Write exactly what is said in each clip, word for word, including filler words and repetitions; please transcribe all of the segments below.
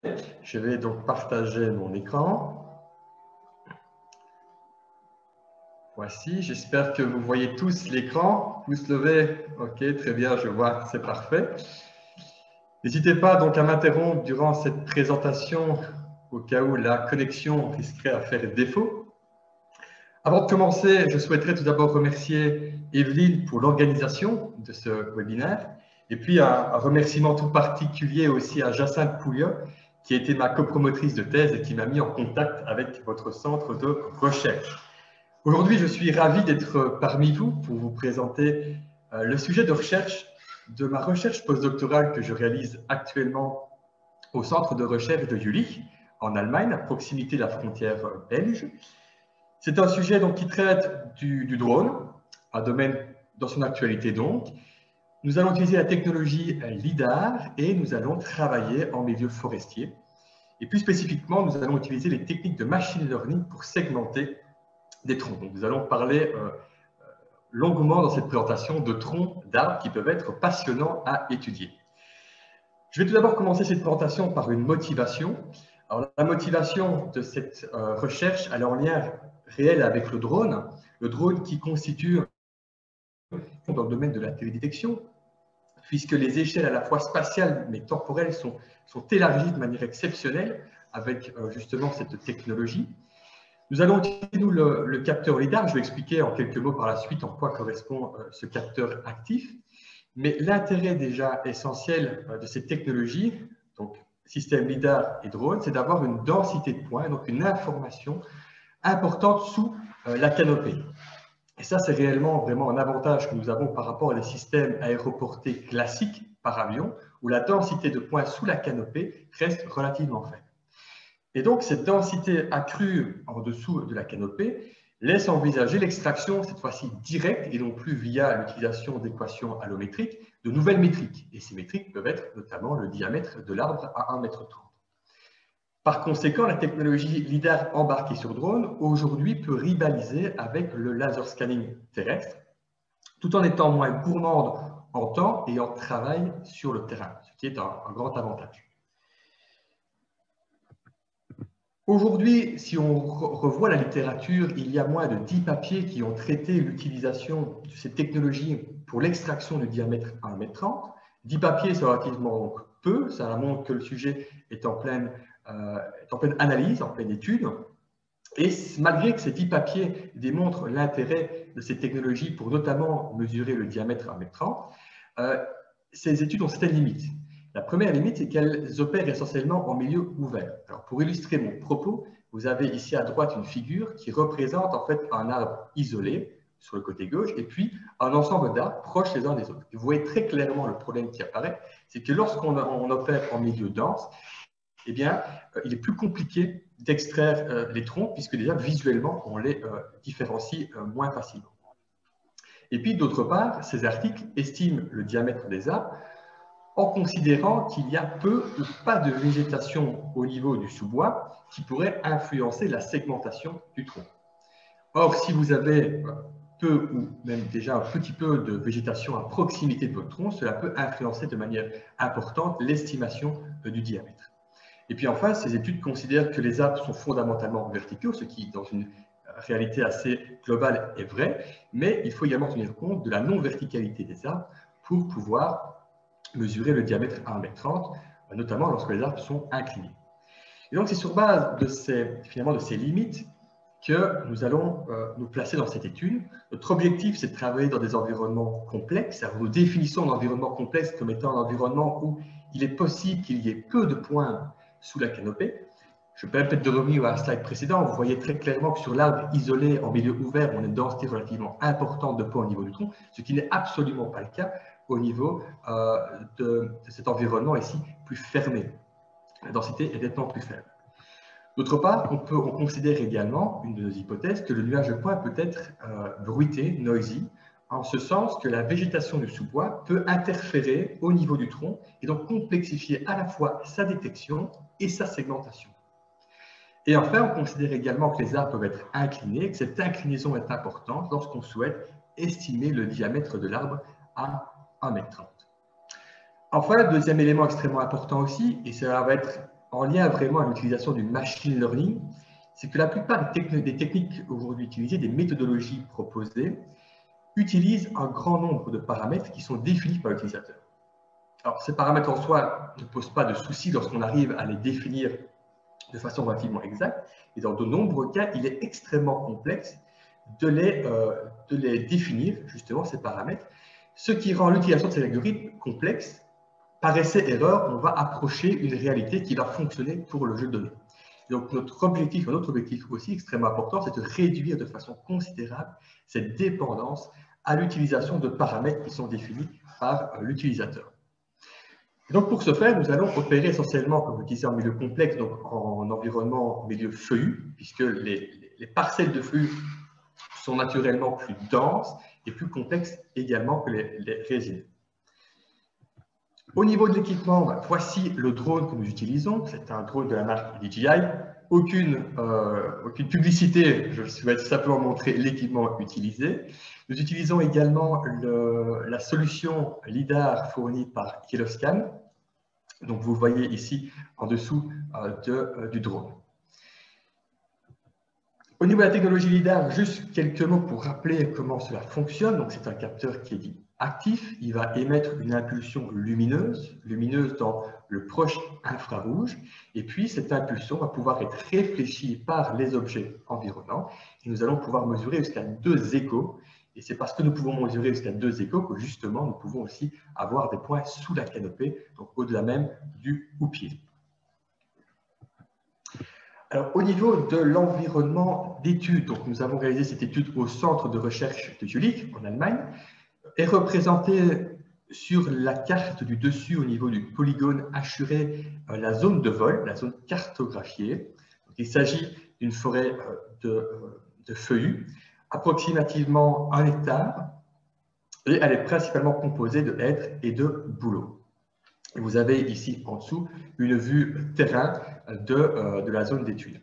Je vais donc partager mon écran. Voici, j'espère que vous voyez tous l'écran. Pouce levé, ok, très bien, je vois, c'est parfait. N'hésitez pas donc à m'interrompre durant cette présentation au cas où la connexion risquerait à faire défaut. Avant de commencer, je souhaiterais tout d'abord remercier Evelyne pour l'organisation de ce webinaire et puis un, un remerciement tout particulier aussi à Jacinthe Pouliot qui a été ma copromotrice de thèse et qui m'a mis en contact avec votre centre de recherche. Aujourd'hui, je suis ravi d'être parmi vous pour vous présenter euh, le sujet de recherche de ma recherche postdoctorale que je réalise actuellement au centre de recherche de Jülich en Allemagne, à proximité de la frontière belge. C'est un sujet donc, qui traite du, du drone, un domaine dans son actualité donc. Nous allons utiliser la technologie LiDAR et nous allons travailler en milieu forestier. Et plus spécifiquement, nous allons utiliser les techniques de machine learning pour segmenter des troncs. Donc, nous allons parler euh, longuement dans cette présentation de troncs d'arbres qui peuvent être passionnants à étudier. Je vais tout d'abord commencer cette présentation par une motivation. Alors, la motivation de cette euh, recherche, elle est en lien réel avec le drone. Le drone qui constitue dans le domaine de la télédétection, puisque les échelles à la fois spatiales mais temporelles sont, sont élargies de manière exceptionnelle avec euh, justement cette technologie. Nous allons utiliser nous, le, le capteur LiDAR. Je vais expliquer en quelques mots par la suite en quoi correspond euh, ce capteur actif. Mais l'intérêt déjà essentiel euh, de cette technologie, donc système LiDAR et drone, c'est d'avoir une densité de points, donc une information importante sous euh, la canopée. Et ça, c'est réellement vraiment un avantage que nous avons par rapport à des systèmes aéroportés classiques par avion, où la densité de points sous la canopée reste relativement faible. Et donc, cette densité accrue en dessous de la canopée laisse envisager l'extraction, cette fois-ci directe, et non plus via l'utilisation d'équations allométriques, de nouvelles métriques. Et ces métriques peuvent être notamment le diamètre de l'arbre à un mètre trente. Par conséquent, la technologie LiDAR embarquée sur drone, aujourd'hui, peut rivaliser avec le laser scanning terrestre, tout en étant moins gourmande en temps et en travail sur le terrain, ce qui est un, un grand avantage. Aujourd'hui, si on revoit la littérature, il y a moins de dix papiers qui ont traité l'utilisation de ces technologies pour l'extraction du diamètre à un mètre trente. dix papiers, c'est relativement peu, ça montre que le sujet est en pleine, euh, est en pleine analyse, en pleine étude. Et malgré que ces dix papiers démontrent l'intérêt de ces technologies pour notamment mesurer le diamètre à un mètre trente, euh, ces études ont certaines limites. La première limite, c'est qu'elles opèrent essentiellement en milieu ouvert. Alors, pour illustrer mon propos, vous avez ici à droite une figure qui représente en fait un arbre isolé sur le côté gauche et puis un ensemble d'arbres proches les uns des autres. Vous voyez très clairement le problème qui apparaît, c'est que lorsqu'on opère en milieu dense, eh bien, euh, il est plus compliqué d'extraire euh, les troncs puisque déjà visuellement, on les euh, différencie euh, moins facilement. Et puis, d'autre part, ces articles estiment le diamètre des arbres en considérant qu'il y a peu ou pas de végétation au niveau du sous-bois qui pourrait influencer la segmentation du tronc. Or, si vous avez peu ou même déjà un petit peu de végétation à proximité de votre tronc, cela peut influencer de manière importante l'estimation du diamètre. Et puis enfin, ces études considèrent que les arbres sont fondamentalement verticaux, ce qui, dans une réalité assez globale, est vrai, mais il faut également tenir compte de la non-verticalité des arbres pour pouvoir mesurer le diamètre à un mètre trente, notamment lorsque les arbres sont inclinés. Et donc, c'est sur base de ces, finalement, de ces limites que nous allons euh, nous placer dans cette étude. Notre objectif, c'est de travailler dans des environnements complexes. Alors, nous définissons un environnement complexe comme étant un environnement où il est possible qu'il y ait peu de points sous la canopée. Je peux peut-être de revenir à la slide précédente. Vous voyez très clairement que sur l'arbre isolé en milieu ouvert, on a une densité relativement importante de points au niveau du tronc, ce qui n'est absolument pas le cas au niveau euh, de, de cet environnement ici plus fermé. La densité est nettement plus faible. D'autre part, on, peut, on considère également, une de nos hypothèses, que le nuage de points peut être euh, bruité, noisy, en ce sens que la végétation du sous-bois peut interférer au niveau du tronc et donc complexifier à la fois sa détection et sa segmentation. Et enfin, on considère également que les arbres peuvent être inclinés, que cette inclinaison est importante lorsqu'on souhaite estimer le diamètre de l'arbre à un mètre trente. Enfin, deuxième élément extrêmement important aussi, et cela va être en lien vraiment à l'utilisation du machine learning, c'est que la plupart des, techn des techniques aujourd'hui utilisées, des méthodologies proposées, utilisent un grand nombre de paramètres qui sont définis par l'utilisateur. Alors, ces paramètres en soi ne posent pas de soucis lorsqu'on arrive à les définir de façon relativement exacte, et dans de nombreux cas, il est extrêmement complexe de les, euh, de les définir, justement, ces paramètres, ce qui rend l'utilisation de ces algorithmes complexe. Par essai-erreur, on va approcher une réalité qui va fonctionner pour le jeu de données. Donc, notre objectif, un autre objectif aussi extrêmement important, c'est de réduire de façon considérable cette dépendance à l'utilisation de paramètres qui sont définis par l'utilisateur. Donc, pour ce faire, nous allons opérer essentiellement, comme je disais, en milieu complexe, donc en environnement milieu feuillu, puisque les, les parcelles de feuillu sont naturellement plus denses et plus complexes également que les, les résines. Au niveau de l'équipement, voici le drone que nous utilisons. C'est un drone de la marque D J I. Aucune, euh, aucune publicité, je souhaite simplement montrer l'équipement utilisé. Nous utilisons également le, la solution LiDAR fournie par Yellowscan. Donc, vous voyez ici en dessous euh, de, euh, du drone. Au niveau de la technologie LiDAR, juste quelques mots pour rappeler comment cela fonctionne. Donc, c'est un capteur qui est dit actif. Il va émettre une impulsion lumineuse, lumineuse dans le proche infrarouge. Et puis, cette impulsion va pouvoir être réfléchie par les objets environnants. Et nous allons pouvoir mesurer jusqu'à deux échos. Et c'est parce que nous pouvons mesurer jusqu'à deux échos que justement, nous pouvons aussi avoir des points sous la canopée, donc au-delà même du houppier. Alors, au niveau de l'environnement d'études, donc nous avons réalisé cette étude au centre de recherche de Jülich, en Allemagne, est représentée sur la carte du dessus au niveau du polygone hachuré la zone de vol, la zone cartographiée. Donc, il s'agit d'une forêt de, de feuillus, approximativement un hectare, et elle est principalement composée de hêtres et de bouleaux. Et vous avez ici en dessous une vue terrain de, euh, de la zone d'étude.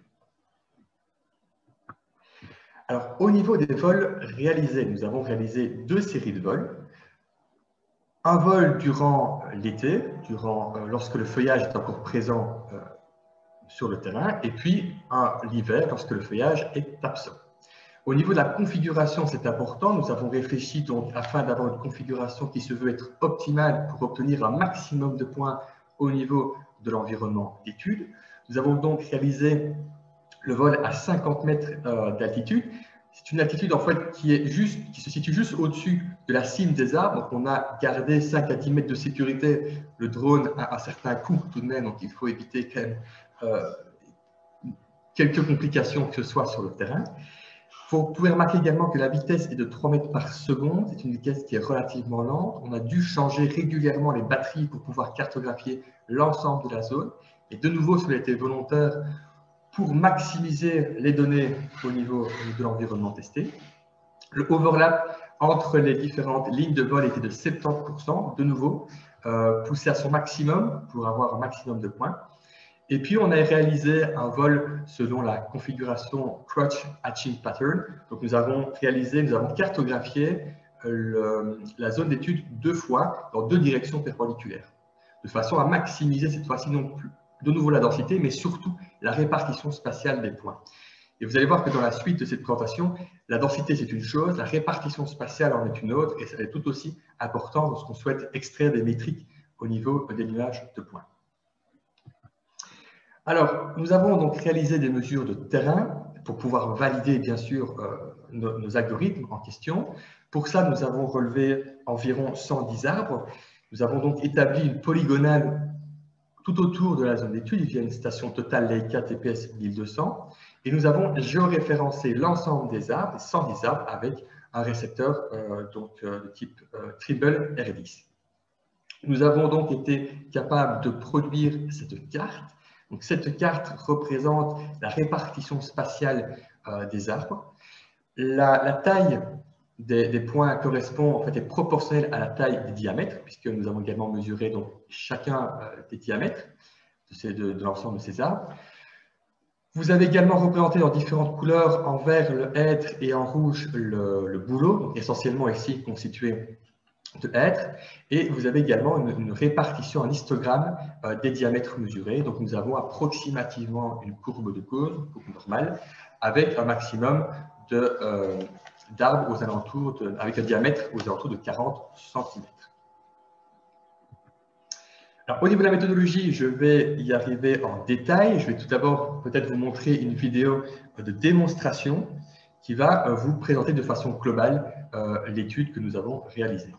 Alors, au niveau des vols réalisés, nous avons réalisé deux séries de vols. Un vol durant l'été, durant, euh, lorsque le feuillage est encore présent euh, sur le terrain, et puis un l'hiver, lorsque le feuillage est absent. Au niveau de la configuration, c'est important. Nous avons réfléchi donc afin d'avoir une configuration qui se veut être optimale pour obtenir un maximum de points au niveau de l'environnement d'étude. Nous avons donc réalisé le vol à cinquante mètres euh, d'altitude. C'est une altitude en fait qui, est juste, qui se situe juste au-dessus de la cime des arbres. Donc on a gardé cinq à dix mètres de sécurité. Le drone a un certain coût tout de même, donc il faut éviter quand même euh, quelques complications que ce soit sur le terrain. Vous pouvez remarquer également que la vitesse est de trois mètres par seconde. C'est une vitesse qui est relativement lente. On a dû changer régulièrement les batteries pour pouvoir cartographier l'ensemble de la zone. Et de nouveau, cela a été volontaire pour maximiser les données au niveau de l'environnement testé. Le overlap entre les différentes lignes de vol était de soixante-dix pour cent, de nouveau, euh, poussé à son maximum pour avoir un maximum de points. Et puis, on a réalisé un vol selon la configuration Crouch Hatching Pattern. Donc, nous avons réalisé, nous avons cartographié le, la zone d'étude deux fois dans deux directions perpendiculaires, de façon à maximiser cette fois-ci non plus de nouveau la densité, mais surtout la répartition spatiale des points. Et vous allez voir que dans la suite de cette présentation, la densité c'est une chose, la répartition spatiale en est une autre, et ça est tout aussi important lorsqu'on souhaite extraire des métriques au niveau des nuages de points. Alors, nous avons donc réalisé des mesures de terrain pour pouvoir valider, bien sûr, euh, nos, nos algorithmes en question. Pour ça, nous avons relevé environ cent dix arbres. Nous avons donc établi une polygonale tout autour de la zone d'étude via une station totale Leica T P S mille deux cents. Et nous avons géoréférencé l'ensemble des arbres, les cent dix arbres, avec un récepteur euh, donc, euh, de type euh, Tribble R dix. Nous avons donc été capables de produire cette carte. Donc, cette carte représente la répartition spatiale euh, des arbres. La, la taille des, des points correspond, en fait, est proportionnelle à la taille des diamètres, puisque nous avons également mesuré donc, chacun euh, des diamètres de, ces, de, de l'ensemble de ces arbres. Vous avez également représenté en différentes couleurs, en vert le hêtre et en rouge le, le bouleau, donc essentiellement ici constitué de être, et vous avez également une, une répartition, un histogramme euh, des diamètres mesurés. Donc nous avons approximativement une courbe de cause, une courbe normale, avec un maximum de, euh, d'arbres aux alentours, de, avec un diamètre aux alentours de quarante centimètres. Alors, au niveau de la méthodologie, je vais y arriver en détail. Je vais tout d'abord peut-être vous montrer une vidéo de démonstration qui va euh, vous présenter de façon globale euh, l'étude que nous avons réalisée.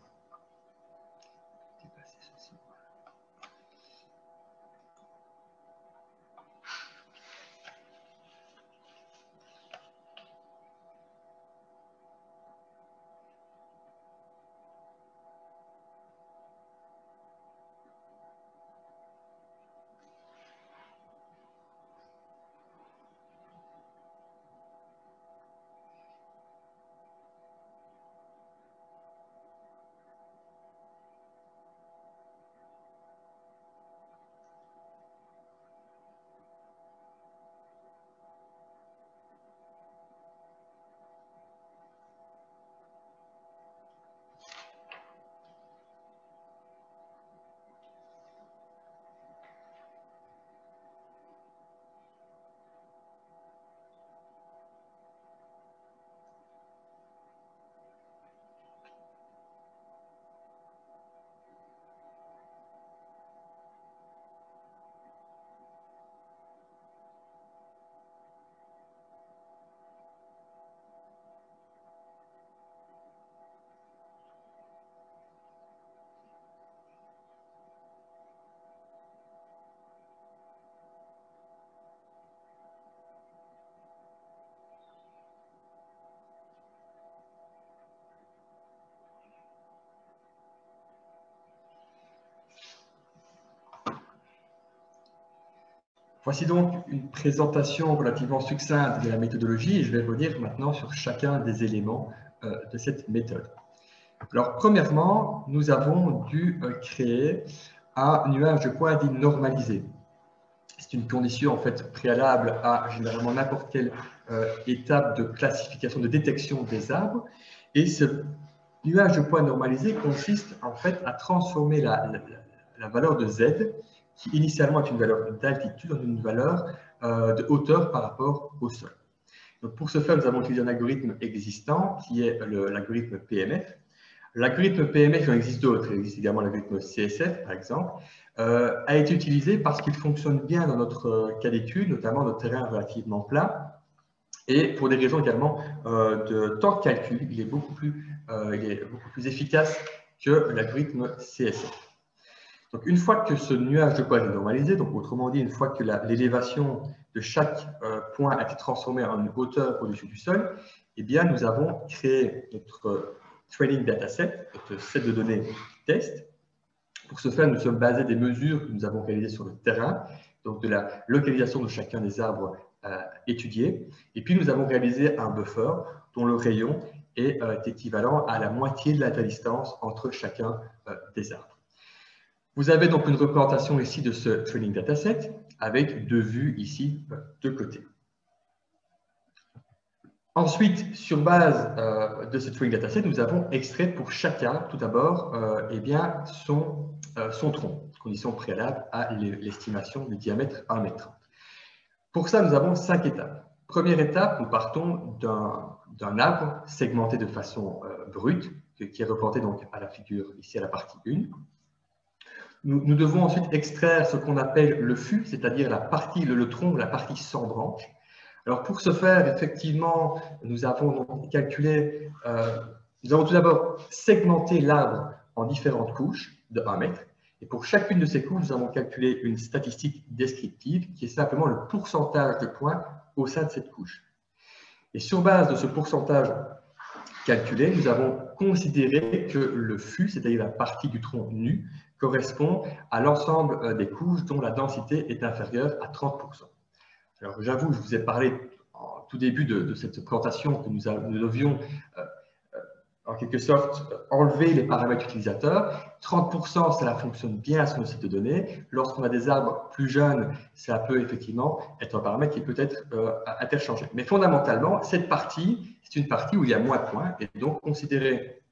Voici donc une présentation relativement succincte de la méthodologie et je vais revenir maintenant sur chacun des éléments euh, de cette méthode. Alors, premièrement, nous avons dû euh, créer un nuage de points dit normalisé. C'est une condition en fait préalable à généralement n'importe quelle euh, étape de classification, de détection des arbres. Et ce nuage de points normalisé consiste en fait à transformer la, la, la valeur de Z, qui initialement est une valeur d'altitude, en une valeur euh, de hauteur par rapport au sol. Donc pour ce faire, nous avons utilisé un algorithme existant qui est l'algorithme P M F. L'algorithme P M F, il en existe d'autres, il existe également l'algorithme C S F par exemple, euh, a été utilisé parce qu'il fonctionne bien dans notre cas d'étude, notamment dans le terrain relativement plat, et pour des raisons également euh, de temps de calcul, il est beaucoup plus, euh, il est beaucoup plus efficace que l'algorithme C S F. Donc, une fois que ce nuage de points est normalisé, donc autrement dit, une fois que l'élévation de chaque euh, point a été transformée en une hauteur au-dessus du sol, eh bien, nous avons créé notre training dataset, notre set de données test. Pour ce faire, nous sommes basés des mesures que nous avons réalisées sur le terrain, donc de la localisation de chacun des arbres euh, étudiés. Et puis, nous avons réalisé un buffer dont le rayon est euh, équivalent à la moitié de la distance entre chacun euh, des arbres. Vous avez donc une représentation ici de ce training dataset avec deux vues ici de côté. Ensuite, sur base euh, de ce training dataset, nous avons extrait pour chacun, tout d'abord, euh, eh bien, son, euh, son tronc, condition préalable à l'estimation du diamètre un mètre trente. Pour ça, nous avons cinq étapes. Première étape, nous partons d'un arbre segmenté de façon euh, brute, qui est représenté donc à la figure ici à la partie un. Nous, nous devons ensuite extraire ce qu'on appelle le fût, c'est-à-dire la partie, le, le tronc, la partie sans branche. Alors pour ce faire, effectivement, nous avons donc calculé, euh, nous avons tout d'abord segmenté l'arbre en différentes couches de un mètre. Et pour chacune de ces couches, nous avons calculé une statistique descriptive qui est simplement le pourcentage de points au sein de cette couche. Et sur base de ce pourcentage calculé, nous avons considéré que le fût, c'est-à-dire la partie du tronc nu, correspond à l'ensemble des couches dont la densité est inférieure à trente pour cent. Alors j'avoue, je vous ai parlé en tout début de, de cette présentation que nous, a, nous devions euh, en quelque sorte enlever les paramètres utilisateurs. trente pour cent, cela fonctionne bien sur nos sites de données. Lorsqu'on a des arbres plus jeunes, ça peut effectivement être un paramètre qui peut être euh, interchangé. Mais fondamentalement, cette partie, c'est une partie où il y a moins de points et donc considérer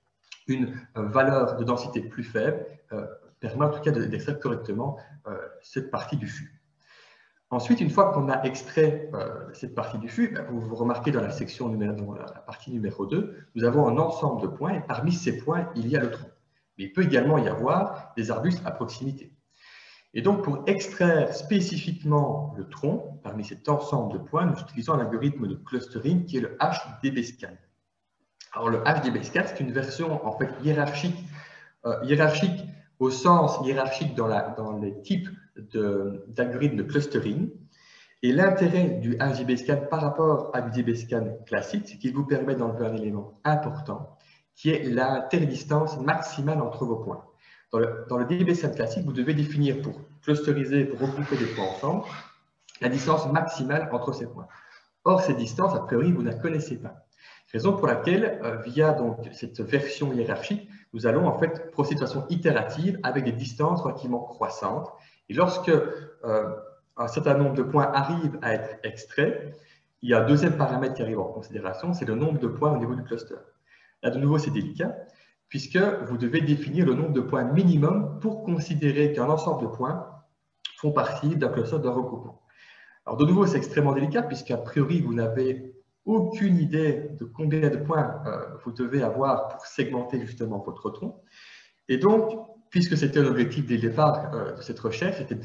une euh, valeur de densité plus faible euh, permet en tout cas d'extraire correctement euh, cette partie du fût. Ensuite, une fois qu'on a extrait euh, cette partie du fût, ben, vous, vous remarquez dans la section numéro, dans la partie numéro deux, nous avons un ensemble de points et parmi ces points, il y a le tronc. Mais il peut également y avoir des arbustes à proximité. Et donc, pour extraire spécifiquement le tronc, parmi cet ensemble de points, nous utilisons un algorithme de clustering qui est le H D B scan. Alors, le H D B scan, c'est une version en fait hiérarchique, euh, hiérarchique au sens hiérarchique dans, la, dans les types d'algorithmes de, de clustering. Et l'intérêt du H D B scan par rapport à du D B scan classique, c'est qu'il vous permet d'enlever un élément important, qui est l'interdistance maximale entre vos points. Dans le, dans le D B scan classique, vous devez définir pour clusteriser, pour regrouper des points ensemble, la distance maximale entre ces points. Or, ces distances, a priori, vous ne la connaissez pas. Raison pour laquelle, euh, via donc, cette version hiérarchique, nous allons en fait procéder de façon itérative avec des distances relativement croissantes. Et lorsque euh, un certain nombre de points arrivent à être extraits, il y a un deuxième paramètre qui arrive en considération, c'est le nombre de points au niveau du cluster. Là, de nouveau, c'est délicat, puisque vous devez définir le nombre de points minimum pour considérer qu'un ensemble de points font partie d'un cluster de regroupement. Alors, de nouveau, c'est extrêmement délicat, puisqu'a priori, vous n'avez aucune idée de combien de points euh, vous devez avoir pour segmenter justement votre tronc. Et donc, puisque c'était l'objectif dès le départ euh, de cette recherche, c'était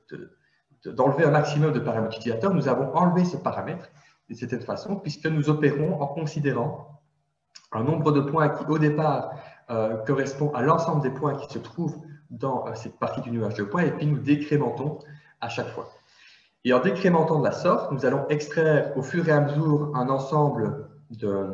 d'enlever de, de, un maximum de paramètres utilisateurs, nous avons enlevé ce paramètre d'une certaine façon, puisque nous opérons en considérant un nombre de points qui, au départ, euh, correspond à l'ensemble des points qui se trouvent dans euh, cette partie du nuage de points, et puis nous décrémentons à chaque fois. Et en décrémentant de la sorte, nous allons extraire au fur et à mesure un ensemble de,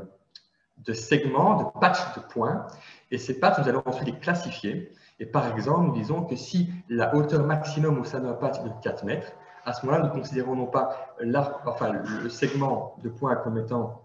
de segments, de patchs de points. Et ces patchs, nous allons ensuite les classifier. Et par exemple, nous disons que si la hauteur maximum au sein d'un patch est de quatre mètres, à ce moment-là, nous considérons non pas enfin, le segment de points comme étant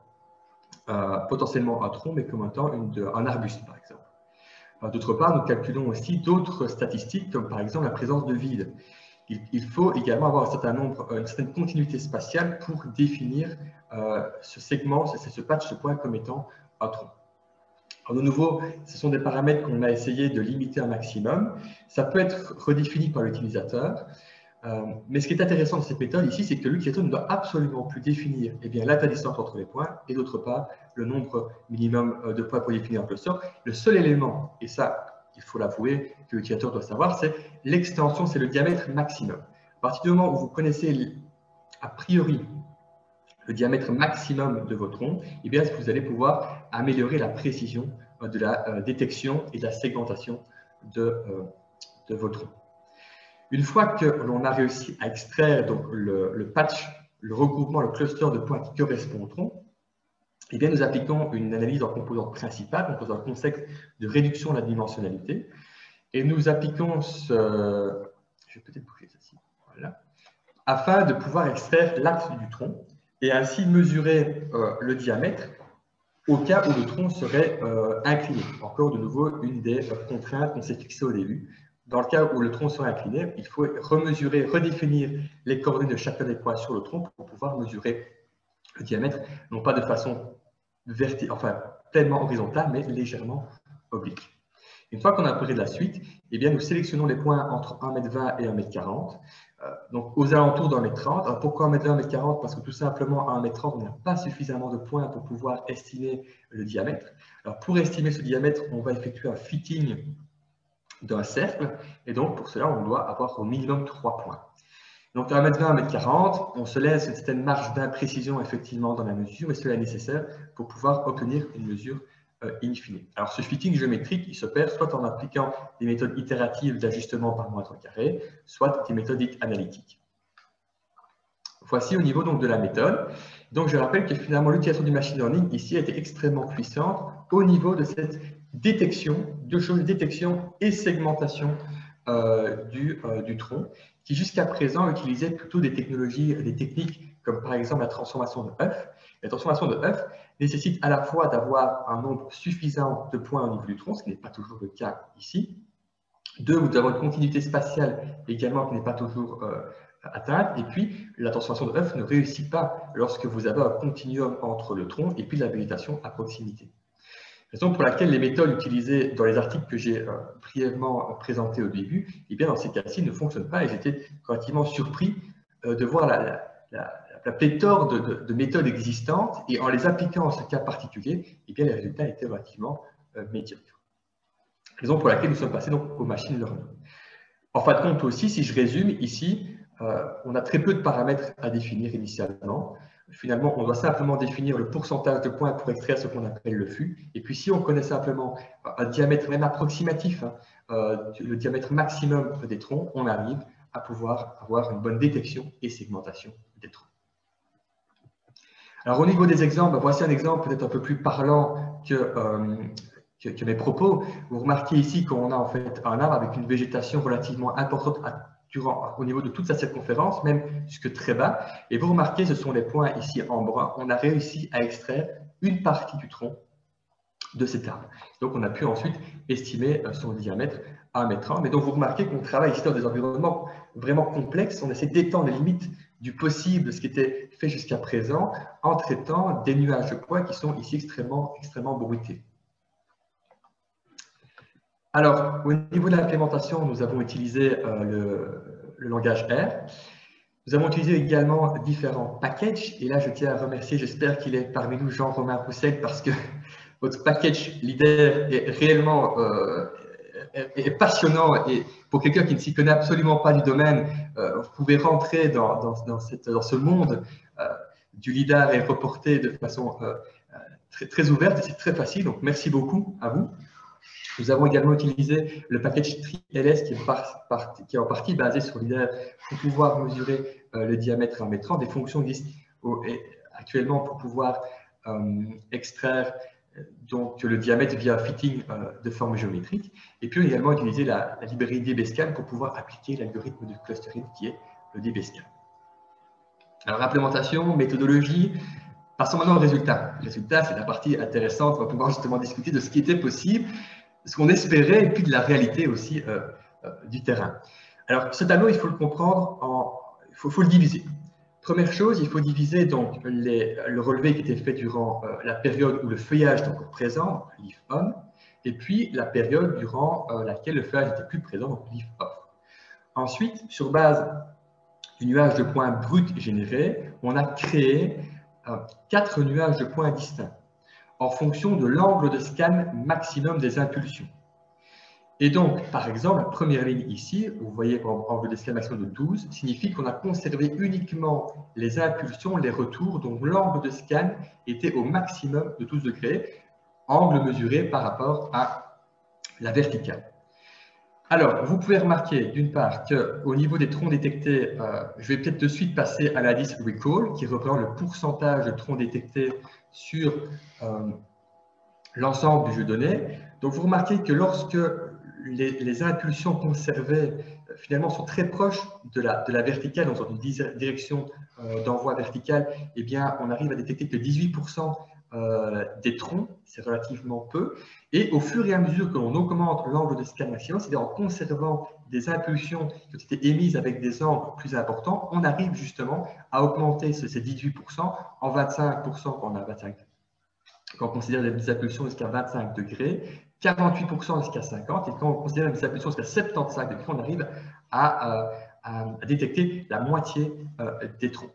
euh, potentiellement un tronc, mais comme étant une, de, un arbuste, par exemple. D'autre part, nous calculons aussi d'autres statistiques, comme par exemple la présence de vide. Il faut également avoir un certain nombre, une certaine continuité spatiale pour définir euh, ce segment, ce, ce patch de points comme étant un tronc. Alors, de nouveau, ce sont des paramètres qu'on a essayé de limiter un maximum. Ça peut être redéfini par l'utilisateur. Euh, mais ce qui est intéressant de cette méthode ici, c'est que l'utilisateur ne doit absolument plus définir eh bien, l'interdistance entre les points et d'autre part le nombre minimum de points pour définir un cluster. Le seul élément, et ça, il faut l'avouer, que l'utilisateur doit savoir, c'est l'extension, c'est le diamètre maximum. À partir du moment où vous connaissez a priori le diamètre maximum de votre tronc, eh bien, vous allez pouvoir améliorer la précision de la détection et de la segmentation de, de votre tronc. Une fois que l'on a réussi à extraire donc, le, le patch, le regroupement, le cluster de points qui correspond au tronc, eh bien, nous appliquons une analyse en composante principale, donc dans un contexte de réduction de la dimensionnalité. Et nous appliquons ce... Je vais peut-être bouger ceci. Voilà. Afin de pouvoir extraire l'axe du tronc et ainsi mesurer euh, le diamètre au cas où le tronc serait euh, incliné. Encore de nouveau, une des euh, contraintes qu'on s'est fixées au début. Dans le cas où le tronc serait incliné, il faut remesurer, redéfinir les coordonnées de chacun des points sur le tronc pour pouvoir mesurer le diamètre, non pas de façon verti enfin, pleinement horizontale, mais légèrement oblique. Une fois qu'on a posé de la suite, eh bien, nous sélectionnons les points entre un mètre vingt et un mètre quarante, euh, donc aux alentours d'un mètre trente. Alors pourquoi un mètre vingt, un mètre quarante? Parce que tout simplement, à un mètre trente, on n'a pas suffisamment de points pour pouvoir estimer le diamètre. Alors pour estimer ce diamètre, on va effectuer un fitting d'un cercle, et donc pour cela, on doit avoir au minimum trois points. Donc, à un mètre vingt, un mètre quarante, on se laisse une certaine marge d'imprécision effectivement dans la mesure, et cela est nécessaire pour pouvoir obtenir une mesure euh, in fine. Alors, ce fitting géométrique, il s'opère soit en appliquant des méthodes itératives d'ajustement par mètre carré, soit des méthodes dites analytiques. Voici au niveau donc, de la méthode. Donc, je rappelle que finalement, l'utilisation du machine learning ici a été extrêmement puissante au niveau de cette détection, deux choses, détection et segmentation euh, du, euh, du tronc, qui jusqu'à présent utilisait plutôt des technologies, des techniques comme par exemple la transformation de œuf. La transformation de œuf nécessite à la fois d'avoir un nombre suffisant de points au niveau du tronc, ce qui n'est pas toujours le cas ici. Deux, vous devez avoir une continuité spatiale également qui n'est pas toujours euh, atteinte. Et puis, la transformation de œuf ne réussit pas lorsque vous avez un continuum entre le tronc et puis la végétation à proximité. Raison pour laquelle les méthodes utilisées dans les articles que j'ai euh, brièvement présentés au début, eh bien, dans ces cas-ci, ne fonctionnent pas et j'étais relativement surpris euh, de voir la, la, la, la pléthore de, de, de méthodes existantes et en les appliquant en ce cas particulier, eh bien, les résultats étaient relativement euh, médiocres. Raison pour laquelle nous sommes passés donc au machine learning. En fin de compte aussi, si je résume ici, euh, on a très peu de paramètres à définir initialement. Finalement, on doit simplement définir le pourcentage de points pour extraire ce qu'on appelle le F U. Et puis, si on connaît simplement un diamètre même approximatif, hein, euh, le diamètre maximum des troncs, on arrive à pouvoir avoir une bonne détection et segmentation des troncs. Alors, au niveau des exemples, voici un exemple peut-être un peu plus parlant que, euh, que, que mes propos. Vous remarquez ici qu'on a en fait un arbre avec une végétation relativement importante à Durant, au niveau de toute sa circonférence, même jusque très bas. Et vous remarquez, ce sont les points ici en brun. On a réussi à extraire une partie du tronc de cet arbre. Donc, on a pu ensuite estimer son diamètre à un mètre trente. Mais donc, vous remarquez qu'on travaille ici dans des environnements vraiment complexes. On essaie d'étendre les limites du possible de ce qui était fait jusqu'à présent en traitant des nuages de points qui sont ici extrêmement, extrêmement bruités. Alors, au niveau de l'implémentation, nous avons utilisé euh, le, le langage R. Nous avons utilisé également différents packages. Et là, je tiens à remercier, j'espère qu'il est parmi nous, Jean-Romain Roussel, parce que votre package leader est réellement euh, est, est passionnant. Et pour quelqu'un qui ne s'y connaît absolument pas du domaine, euh, vous pouvez rentrer dans, dans, dans, cette, dans ce monde euh, du lidar et reporter de façon euh, très, très ouverte. C'est très facile. Donc, merci beaucoup à vous. Nous avons également utilisé le package TriLS qui est, par, par, qui est en partie basé sur l'idée pour pouvoir mesurer euh, le diamètre à un mètre trente. Des fonctions existent au, actuellement pour pouvoir euh, extraire euh, donc, le diamètre via fitting euh, de forme géométrique. Et puis également utiliser la, la librairie DBSCAN pour pouvoir appliquer l'algorithme de clustering qui est le DBSCAN. Alors, implémentation, méthodologie. Passons maintenant au résultat. Le résultat, c'est la partie intéressante. On va pouvoir justement discuter de ce qui était possible, ce qu'on espérait et puis de la réalité aussi euh, euh, du terrain. Alors, ce tableau, il faut le comprendre, en, il faut, faut le diviser. Première chose, il faut diviser donc les, le relevé qui était fait durant euh, la période où le feuillage est encore présent, leaf on, et puis la période durant euh, laquelle le feuillage n'était plus présent, donc leaf off. Ensuite, sur base du nuage de points brut généré, on a créé euh, quatre nuages de points distincts en fonction de l'angle de scan maximum des impulsions. Et donc, par exemple, la première ligne ici, vous voyez angle de scan maximum de douze, signifie qu'on a conservé uniquement les impulsions, les retours, dont l'angle de scan était au maximum de douze degrés, angle mesuré par rapport à la verticale. Alors, vous pouvez remarquer d'une part qu'au niveau des troncs détectés, euh, je vais peut-être de suite passer à l'indice Recall, qui représente le pourcentage de troncs détectés sur euh, l'ensemble du jeu donné. Donc, vous remarquez que lorsque les, les impulsions conservées, euh, finalement, sont très proches de la, de la verticale, dans une direction euh, d'envoi verticale, eh bien, on arrive à détecter que dix-huit pour cent euh, des troncs, c'est relativement peu. Et au fur et à mesure que l'on augmente l'angle de scan maximum, c'est-à-dire en conservant des impulsions qui ont été émises avec des angles plus importants, on arrive justement à augmenter ces dix-huit pour cent en vingt-cinq pour cent quand on a vingt-cinq, quand on considère des impulsions jusqu'à vingt-cinq degrés, quarante-huit pour cent jusqu'à cinquante, et quand on considère des impulsions jusqu'à soixante-quinze degrés, on arrive à, à, à détecter la moitié euh, des troncs.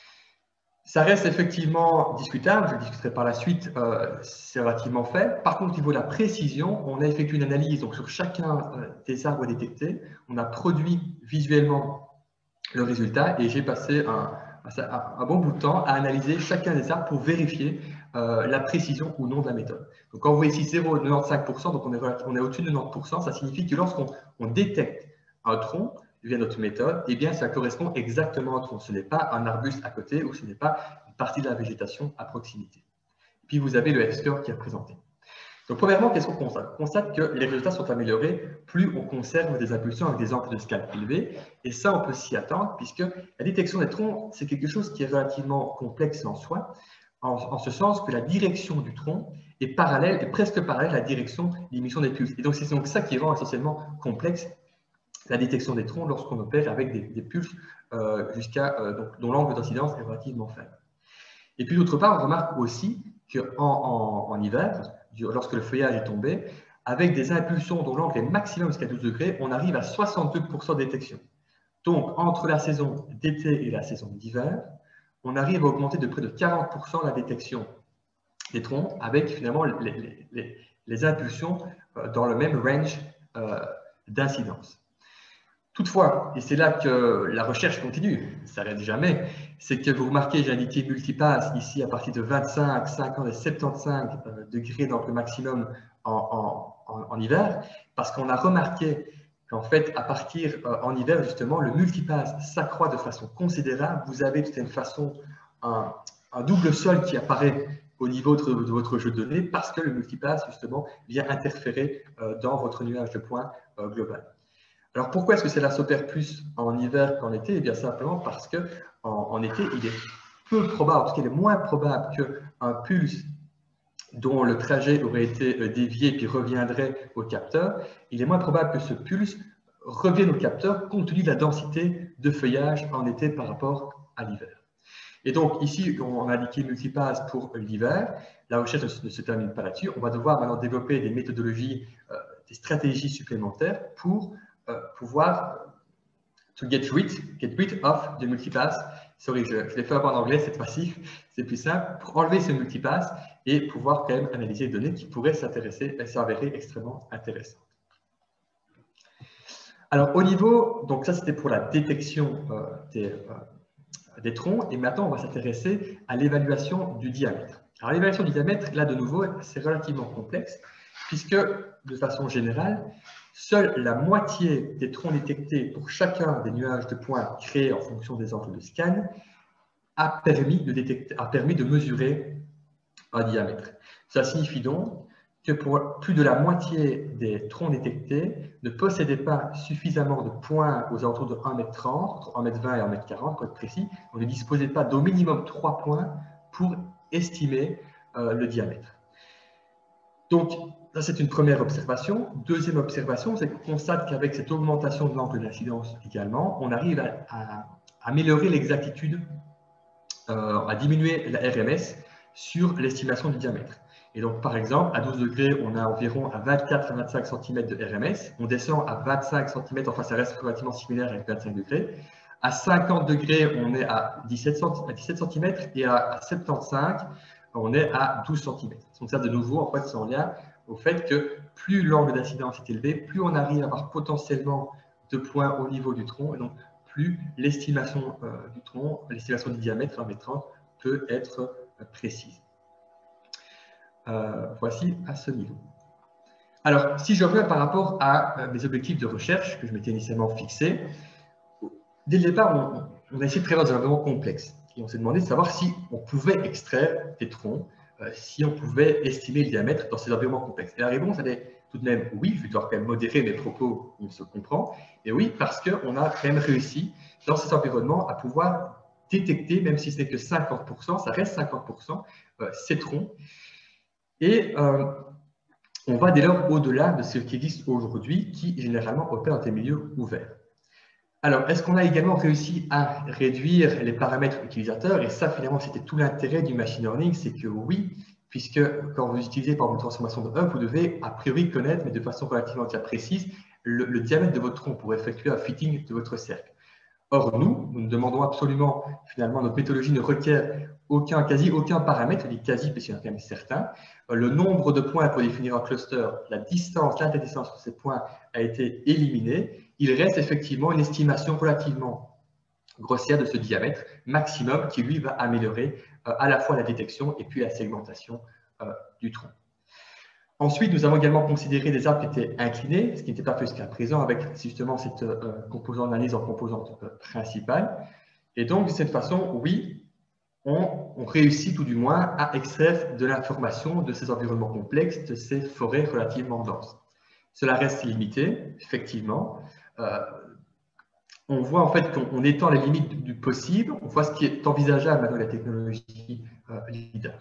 Ça reste effectivement discutable, je le discuterai par la suite, euh, c'est relativement faible. Par contre, au niveau de la précision, on a effectué une analyse donc, sur chacun euh, des arbres détectés. On a produit visuellement le résultat et j'ai passé un, un, un bon bout de temps à analyser chacun des arbres pour vérifier euh, la précision ou non de la méthode. Donc, quand vous voyez ici zéro virgule quatre-vingt-quinze pour cent, donc on est, on est au-dessus de quatre-vingt-dix pour cent, ça signifie que lorsqu'on on détecte un tronc, via notre méthode, eh bien, ça correspond exactement au tronc. Ce n'est pas un arbuste à côté ou ce n'est pas une partie de la végétation à proximité. Et puis, vous avez le F-score qui est représenté. Donc, premièrement, qu'est-ce qu'on constate? On constate que les résultats sont améliorés plus on conserve des impulsions avec des angles de scan élevés. Et ça, on peut s'y attendre, puisque la détection des troncs, c'est quelque chose qui est relativement complexe en soi, en, en ce sens que la direction du tronc est parallèle, est presque parallèle à la direction d'émission des pulses. Et donc, c'est donc ça qui rend essentiellement complexe la détection des troncs lorsqu'on opère avec des, des pulses euh, jusqu'à euh, dont l'angle d'incidence est relativement faible. Et puis d'autre part, on remarque aussi qu'en en, en hiver, du, lorsque le feuillage est tombé, avec des impulsions dont l'angle est maximum jusqu'à douze degrés, on arrive à soixante-deux pour cent de détection. Donc, entre la saison d'été et la saison d'hiver, on arrive à augmenter de près de quarante pour cent la détection des troncs avec finalement les, les, les, les impulsions dans le même range euh, d'incidence. Toutefois, et c'est là que la recherche continue, ça n'arrête jamais, c'est que vous remarquez, j'ai indiqué multipass ici à partir de vingt-cinq, cinquante et soixante-quinze degrés d'angle maximum en, en, en hiver, parce qu'on a remarqué qu'en fait, à partir euh, en hiver, justement, le multipass s'accroît de façon considérable. Vous avez de toute façon un, un double sol qui apparaît au niveau de, de votre jeu de données parce que le multipass, justement, vient interférer euh, dans votre nuage de points euh, global. Alors, pourquoi est-ce que cela s'opère plus en hiver qu'en été? Eh bien, simplement parce qu'en en été, il est peu probable, en tout cas, il est moins probable qu'un pulse dont le trajet aurait été dévié puis reviendrait au capteur, il est moins probable que ce pulse revienne au capteur compte tenu de la densité de feuillage en été par rapport à l'hiver. Et donc, ici, on a indiqué multipass pour l'hiver. La recherche ne se termine pas là-dessus. On va devoir maintenant développer des méthodologies, euh, des stratégies supplémentaires pour euh, pouvoir to get rid, get rid of the multipass. Sorry, je, je l'ai fait en anglais cette fois-ci, c'est plus simple, pour enlever ce multipass et pouvoir quand même analyser les données qui pourraient s'intéresser, s'avérer extrêmement intéressantes. Alors, au niveau, donc ça c'était pour la détection euh, des, euh, des troncs, et maintenant on va s'intéresser à l'évaluation du diamètre. Alors, l'évaluation du diamètre, là de nouveau, c'est relativement complexe, puisque de façon générale, seule la moitié des troncs détectés pour chacun des nuages de points créés en fonction des angles de scan a permis de, détecter, a permis de mesurer un diamètre. Ça signifie donc que pour plus de la moitié des troncs détectés ne possédaient pas suffisamment de points aux alentours de un mètre trente, entre un mètre vingt et un mètre quarante pour être précis, on ne disposait pas d'au minimum trois points pour estimer euh, le diamètre. Donc, ça, c'est une première observation. Deuxième observation, c'est qu'on constate qu'avec cette augmentation de l'angle d'incidence également, on arrive à, à améliorer l'exactitude, euh, à diminuer la R M S sur l'estimation du diamètre. Et donc, par exemple, à douze degrés, on a environ à vingt-quatre à vingt-cinq centimètres de R M S. On descend à vingt-cinq centimètres, enfin, ça reste relativement similaire avec vingt-cinq degrés. À cinquante degrés, on est à dix-sept centimètres et à soixante-quinze, on est à douze centimètres. Donc ça, de nouveau, en fait, c'est en lien au fait que plus l'angle d'incidence est élevé, plus on arrive à avoir potentiellement de points au niveau du tronc, et donc plus l'estimation euh, du tronc, l'estimation du diamètre, un mètre trente, peut être euh, précise. Euh, voici à ce niveau. Alors, si je reviens par rapport à euh, mes objectifs de recherche que je m'étais initialement fixés, dès le départ, on, on a essayé de prévoir des environnements complexes. Et on s'est demandé de savoir si on pouvait extraire des troncs, euh, si on pouvait estimer le diamètre dans ces environnements complexes. Et la réponse, elle est tout de même oui. Je vais devoir quand même modérer mes propos, on se comprend. Et oui, parce qu'on a quand même réussi dans ces environnements à pouvoir détecter, même si ce n'est que cinquante pour cent, ça reste cinquante pour cent, euh, ces troncs. Et euh, on va dès lors au-delà de ce qui existe aujourd'hui, qui généralement opère dans des milieux ouverts. Alors, est-ce qu'on a également réussi à réduire les paramètres utilisateurs? Et ça, finalement, c'était tout l'intérêt du machine learning, c'est que oui, puisque quand vous utilisez par exemple une transformation de Hub, vous devez a priori connaître, mais de façon relativement précise, le, le diamètre de votre tronc pour effectuer un fitting de votre cercle. Or, nous, nous ne demandons absolument, finalement, notre méthodologie ne requiert aucun, quasi aucun paramètre, je dis quasi parce qu'il y en a quand même certains. Le nombre de points pour définir un cluster, la distance, l'interdistance entre ces points a été éliminée. Il reste effectivement une estimation relativement grossière de ce diamètre maximum qui, lui, va améliorer euh, à la fois la détection et puis la segmentation euh, du tronc. Ensuite, nous avons également considéré des arbres qui étaient inclinés, ce qui n'était pas fait jusqu'à présent avec justement cette euh, composante d'analyse en composante euh, principale. Et donc, de cette façon, oui, on, on réussit tout du moins à extraire de l'information de ces environnements complexes, de ces forêts relativement denses. Cela reste limité, effectivement. Euh, on voit en fait qu'on étend les limites du, du possible, on voit ce qui est envisageable maintenant de la technologie euh, LIDAR.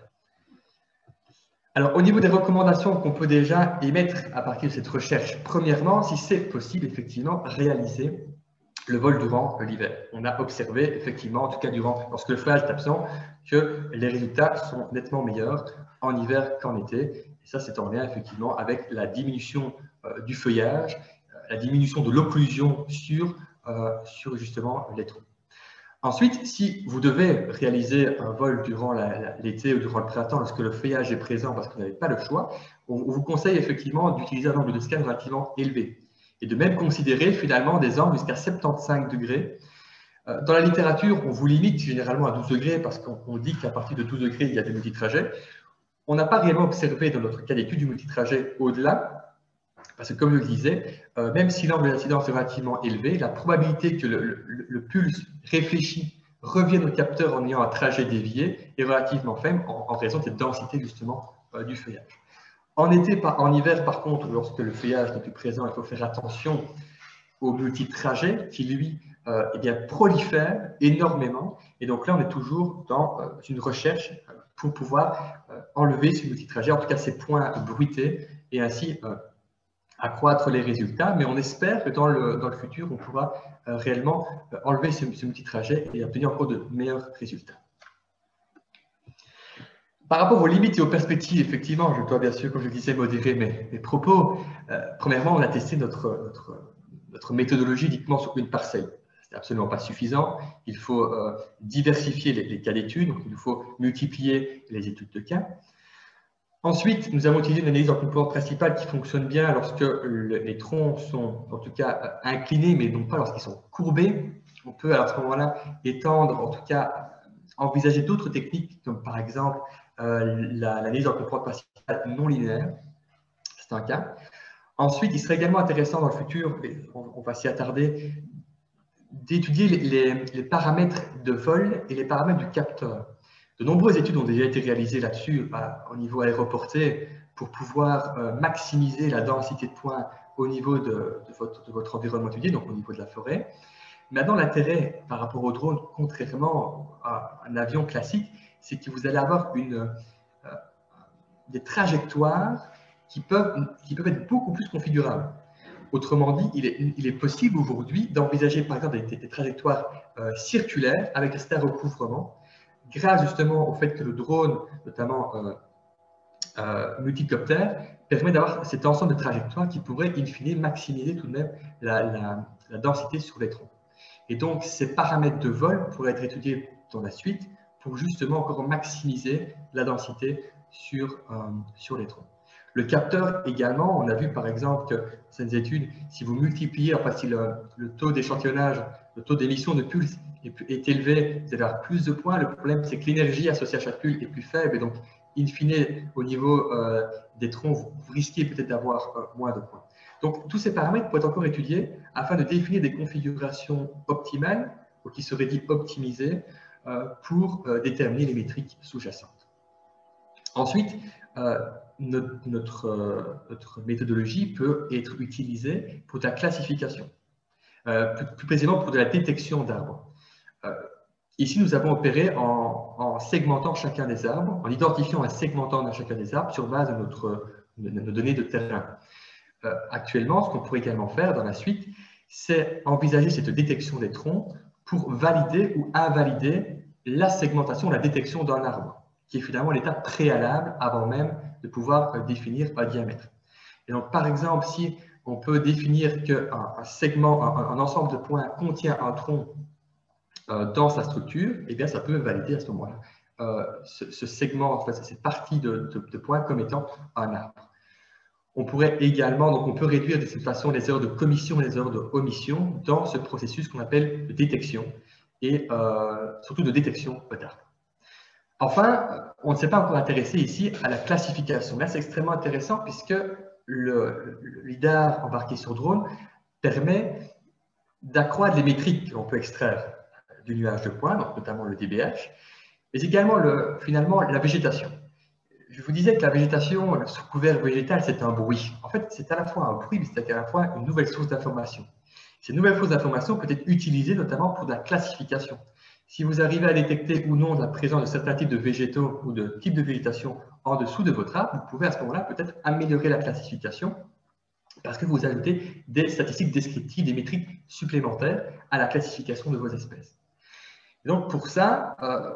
Alors, au niveau des recommandations qu'on peut déjà émettre à partir de cette recherche, premièrement, si c'est possible, effectivement, réaliser le vol durant l'hiver. On a observé, effectivement, en tout cas durant, lorsque le feuillage est absent, que les résultats sont nettement meilleurs en hiver qu'en été. Et ça, c'est en lien effectivement avec la diminution euh, du feuillage, euh, la diminution de l'occlusion sur, euh, sur justement les troncs. Ensuite, si vous devez réaliser un vol durant l'été ou durant le printemps lorsque le feuillage est présent parce que vous n'avez pas le choix, on, on vous conseille effectivement d'utiliser un angle de scan relativement élevé et de même considérer finalement des angles jusqu'à soixante-quinze degrés. Dans la littérature, on vous limite généralement à douze degrés parce qu'on dit qu'à partir de douze degrés, il y a des multitrajets. On n'a pas réellement observé dans notre cas d'étude du multitrajet au-delà, parce que comme je le disais, euh, même si l'angle d'incidence est relativement élevé, la probabilité que le, le, le pulse réfléchi revienne au capteur en ayant un trajet dévié est relativement faible en, en raison de cette densité justement euh, du feuillage. En été, par, en hiver, par contre, lorsque le feuillage n'est plus présent, il faut faire attention au multitrajet qui, lui, euh, eh bien, prolifère énormément. Et donc là, on est toujours dans euh, une recherche pour pouvoir euh, enlever ce multitrajet, en tout cas ces points bruités, et ainsi euh, accroître les résultats. Mais on espère que dans le, dans le futur, on pourra euh, réellement euh, enlever ce, ce multitrajet et obtenir encore de meilleurs résultats. Par rapport aux limites et aux perspectives, effectivement, je dois bien sûr, comme je le disais, modérer mes, mes propos. Euh, premièrement, on a testé notre, notre, notre méthodologie uniquement sur une parcelle. Ce n'est absolument pas suffisant. Il faut euh, diversifier les, les cas d'études, donc il faut multiplier les études de cas. Ensuite, nous avons utilisé une analyse en composante principale qui fonctionne bien lorsque le, les troncs sont en tout cas inclinés, mais non pas lorsqu'ils sont courbés. On peut à ce moment-là étendre, en tout cas envisager d'autres techniques, comme par exemple euh, l'analyse en composante principale non linéaire. C'est un cas. Ensuite, il serait également intéressant dans le futur, et on, on va s'y attarder, d'étudier les, les, les paramètres de vol et les paramètres du capteur. De nombreuses études ont déjà été réalisées là-dessus au niveau aéroporté pour pouvoir euh, maximiser la densité de points au niveau de, de, votre, de votre environnement étudié, donc au niveau de la forêt. Maintenant, l'intérêt par rapport au drone, contrairement à un avion classique, c'est que vous allez avoir une, euh, des trajectoires qui peuvent, qui peuvent être beaucoup plus configurables. Autrement dit, il est, il est possible aujourd'hui d'envisager par exemple des, des trajectoires euh, circulaires avec un certain recouvrement, grâce justement au fait que le drone, notamment euh, euh, multicoptère, permet d'avoir cet ensemble de trajectoires qui pourrait in fine maximiser tout de même la, la, la densité sur les troncs. Et donc, ces paramètres de vol pourraient être étudiés dans la suite pour justement encore maximiser la densité sur, euh, sur les troncs. Le capteur également, on a vu par exemple que dans ces études, si vous multipliez, enfin si le, le taux d'échantillonnage, le taux d'émission de pulse est, est élevé, vous allez avoir plus de points. Le problème, c'est que l'énergie associée à chaque pulse est plus faible et donc, in fine, au niveau euh, des troncs, vous, vous risquez peut-être d'avoir euh, moins de points. Donc, tous ces paramètres pourraient être encore étudiés afin de définir des configurations optimales ou qui seraient dites optimisées euh, pour euh, déterminer les métriques sous-jacentes. Ensuite, euh, notre, notre, euh, notre méthodologie peut être utilisée pour de la classification, euh, plus, plus précisément pour de la détection d'arbres. Euh, ici, nous avons opéré en, en segmentant chacun des arbres, en identifiant un segmentant dans chacun des arbres sur base de, notre, de nos données de terrain. Euh, actuellement, ce qu'on pourrait également faire dans la suite, c'est envisager cette détection des troncs pour valider ou invalider la segmentation, la détection d'un arbre, qui est finalement l'étape préalable avant même de pouvoir euh, définir un diamètre. Et donc, par exemple, si on peut définir qu'un un segment, un, un ensemble de points contient un tronc euh, dans sa structure, eh bien, ça peut valider à ce moment-là euh, ce, ce segment, en fait, cette partie de, de, de points comme étant un arbre. On pourrait également, donc on peut réduire de cette façon les erreurs de commission et les erreurs de omission dans ce processus qu'on appelle de détection et euh, surtout de détection d'arbres. Enfin, on ne s'est pas encore intéressé ici à la classification. Là, c'est extrêmement intéressant puisque le, le lidar embarqué sur drone permet d'accroître les métriques que l'on peut extraire du nuage de points, donc notamment le D B H, mais également le, finalement la végétation. Je vous disais que la végétation sous couvert végétal, c'est un bruit. En fait, c'est à la fois un bruit, mais c'est à la fois une nouvelle source d'information. Ces nouvelles sources d'information peuvent être utilisées notamment pour de la classification. Si vous arrivez à détecter ou non la présence de certains types de végétaux ou de types de végétation en dessous de votre arbre, vous pouvez à ce moment-là peut-être améliorer la classification parce que vous ajoutez des statistiques descriptives, des métriques supplémentaires à la classification de vos espèces. Et donc pour ça, euh,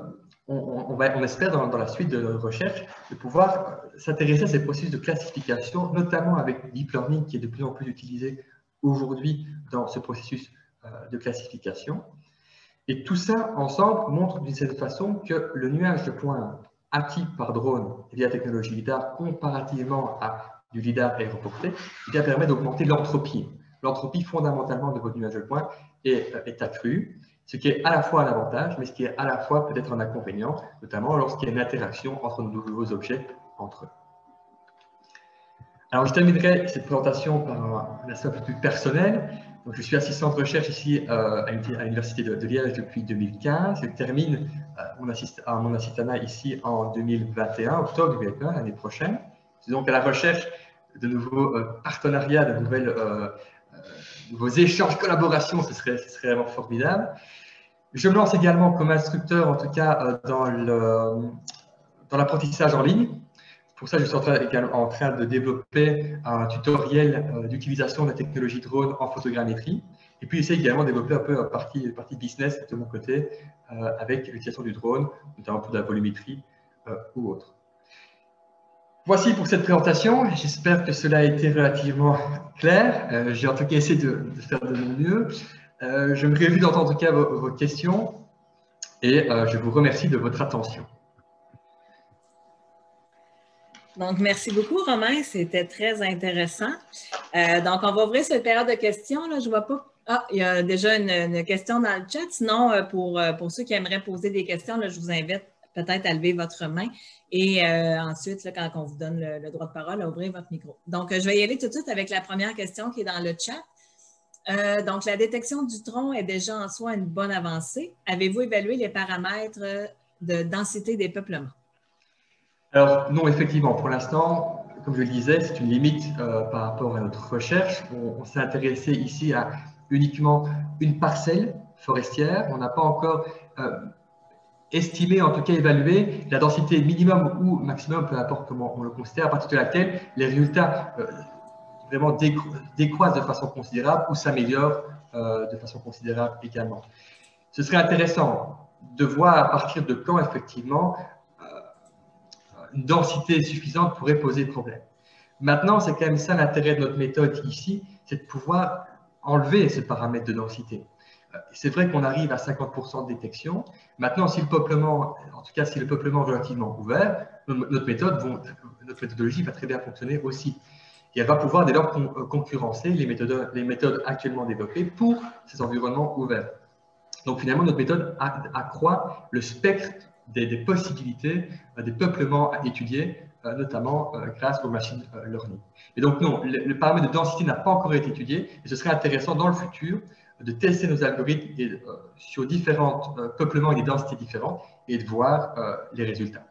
on, on, va, on espère dans, dans la suite de notre recherche de pouvoir s'intéresser à ces processus de classification, notamment avec le deep learning qui est de plus en plus utilisé aujourd'hui dans ce processus euh, de classification. Et tout ça, ensemble, montre d'une certaine façon que le nuage de points acquis par drone via la technologie LiDAR, comparativement à du LiDAR aéroporté, eh permet d'augmenter l'entropie. L'entropie, fondamentalement, de votre nuage de points est, est accrue, ce qui est à la fois un avantage, mais ce qui est à la fois peut-être un inconvénient, notamment lorsqu'il y a une interaction entre nos nouveaux objets entre eux. Alors, je terminerai cette présentation par un aspect un peu plus personnel. Donc, je suis assistant de recherche ici euh, à l'Université de, de Liège depuis deux mille quinze. Je termine euh, mon, assist, euh, mon assistanat ici en deux mille vingt et un, octobre deux mille vingt et un, l'année prochaine. Je suis donc à la recherche de nouveaux euh, partenariats, de nouvelles, euh, euh, nouveaux échanges, collaborations. Ce serait, ce serait vraiment formidable. Je me lance également comme instructeur, en tout cas, euh, dans le, dans l'apprentissage en ligne. Pour ça, je suis en train, en train de développer un tutoriel euh, d'utilisation de la technologie drone en photogrammétrie. Et puis, j'essaie également de développer un peu la partie, partie business de mon côté euh, avec l'utilisation du drone, notamment pour de la volumétrie euh, ou autre. Voici pour cette présentation. J'espère que cela a été relativement clair. Euh, J'ai en tout cas essayé de, de faire de mon mieux. Euh, je me réjouis d'entendre en tout cas vos, vos questions et euh, je vous remercie de votre attention. Donc, merci beaucoup, Romain. C'était très intéressant. Euh, donc, on va ouvrir cette période de questions. Là. Je ne vois pas. Ah, il y a déjà une, une question dans le chat. Sinon, pour, pour ceux qui aimeraient poser des questions, là, je vous invite peut-être à lever votre main et euh, ensuite, là, quand on vous donne le, le droit de parole, à ouvrir votre micro. Donc, je vais y aller tout de suite avec la première question qui est dans le chat. Euh, donc, la détection du tronc est déjà en soi une bonne avancée. Avez-vous évalué les paramètres de densité des peuplements? Alors, non, effectivement, pour l'instant, comme je le disais, c'est une limite euh, par rapport à notre recherche. On, on s'est intéressé ici à uniquement une parcelle forestière. On n'a pas encore euh, estimé, en tout cas évalué, la densité minimum ou maximum, peu importe comment on le considère, à partir de laquelle les résultats euh, vraiment décro décroissent de façon considérable ou s'améliorent euh, de façon considérable également. Ce serait intéressant de voir à partir de quand, effectivement, une densité suffisante pourrait poser problème. Maintenant, c'est quand même ça l'intérêt de notre méthode ici, c'est de pouvoir enlever ce paramètre de densité. C'est vrai qu'on arrive à cinquante pour cent de détection. Maintenant, si le peuplement, en tout cas si le peuplement est relativement ouvert, notre, méthode vont, notre méthodologie va très bien fonctionner aussi. Et elle va pouvoir dès lors concurrencer les méthodes, les méthodes actuellement développées pour ces environnements ouverts. Donc finalement, notre méthode accroît le spectre Des, des possibilités, euh, des peuplements à étudier, euh, notamment euh, grâce au machine euh, learning. Et donc non, le, le paramètre de densité n'a pas encore été étudié, et ce serait intéressant dans le futur de tester nos algorithmes et, euh, sur différents euh, peuplements et des densités différentes et de voir euh, les résultats.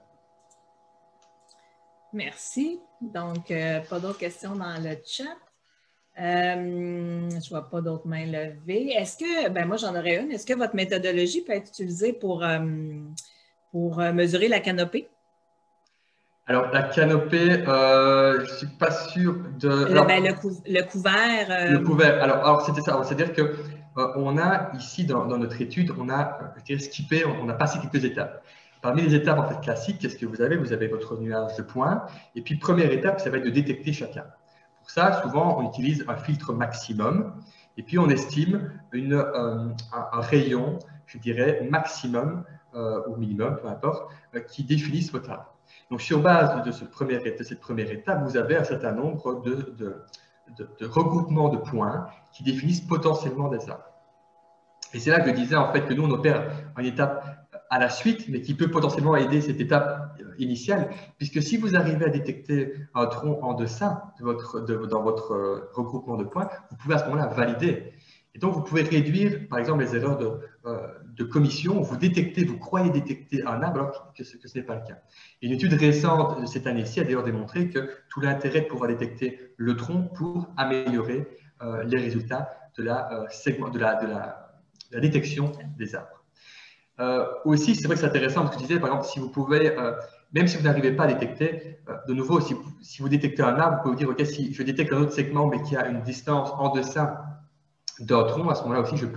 Merci. Donc, euh, pas d'autres questions dans le chat. Euh, je ne vois pas d'autres mains levées. Est-ce que, ben moi j'en aurais une, est-ce que votre méthodologie peut être utilisée pour... Euh, pour mesurer la canopée? Alors, la canopée, euh, je ne suis pas sûr de… Alors, le, ben, le, cou le couvert… Euh... Le couvert. Alors, alors c'était ça. C'est-à-dire qu'on euh, a ici, dans, dans notre étude, on a je dirais, skippé, on a passé quelques étapes. Parmi les étapes en fait, classiques, qu'est-ce que vous avez? Vous avez votre nuage de points. Et puis, première étape, ça va être de détecter chacun. Pour ça, souvent, on utilise un filtre maximum. Et puis, on estime une, euh, un, un rayon, je dirais, maximum euh, ou minimum, peu importe, euh, qui définissent votre arbre. Donc, sur base de, ce premier, de cette première étape, vous avez un certain nombre de, de, de, de regroupements de points qui définissent potentiellement des arbres. Et c'est là que je disais en fait que nous, on opère une étape à la suite, mais qui peut potentiellement aider cette étape initiale, puisque si vous arrivez à détecter un tronc en deçà de votre, de, dans votre regroupement de points, vous pouvez à ce moment-là valider. Et donc, vous pouvez réduire, par exemple, les erreurs de, euh, de commission. Vous détectez, vous croyez détecter un arbre alors que ce, que ce n'est pas le cas. Et une étude récente de cette année-ci a d'ailleurs démontré que tout l'intérêt de pouvoir détecter le tronc pour améliorer euh, les résultats de la, euh, segment, de, la, de, la, de la détection des arbres. Euh, aussi, c'est vrai que c'est intéressant parce que je disais, par exemple, si vous pouvez, euh, même si vous n'arrivez pas à détecter, euh, de nouveau, si vous, si vous détectez un arbre, vous pouvez vous dire, OK, si je détecte un autre segment mais qui a une distance en deçà d'un tronc, à ce moment-là aussi, je peux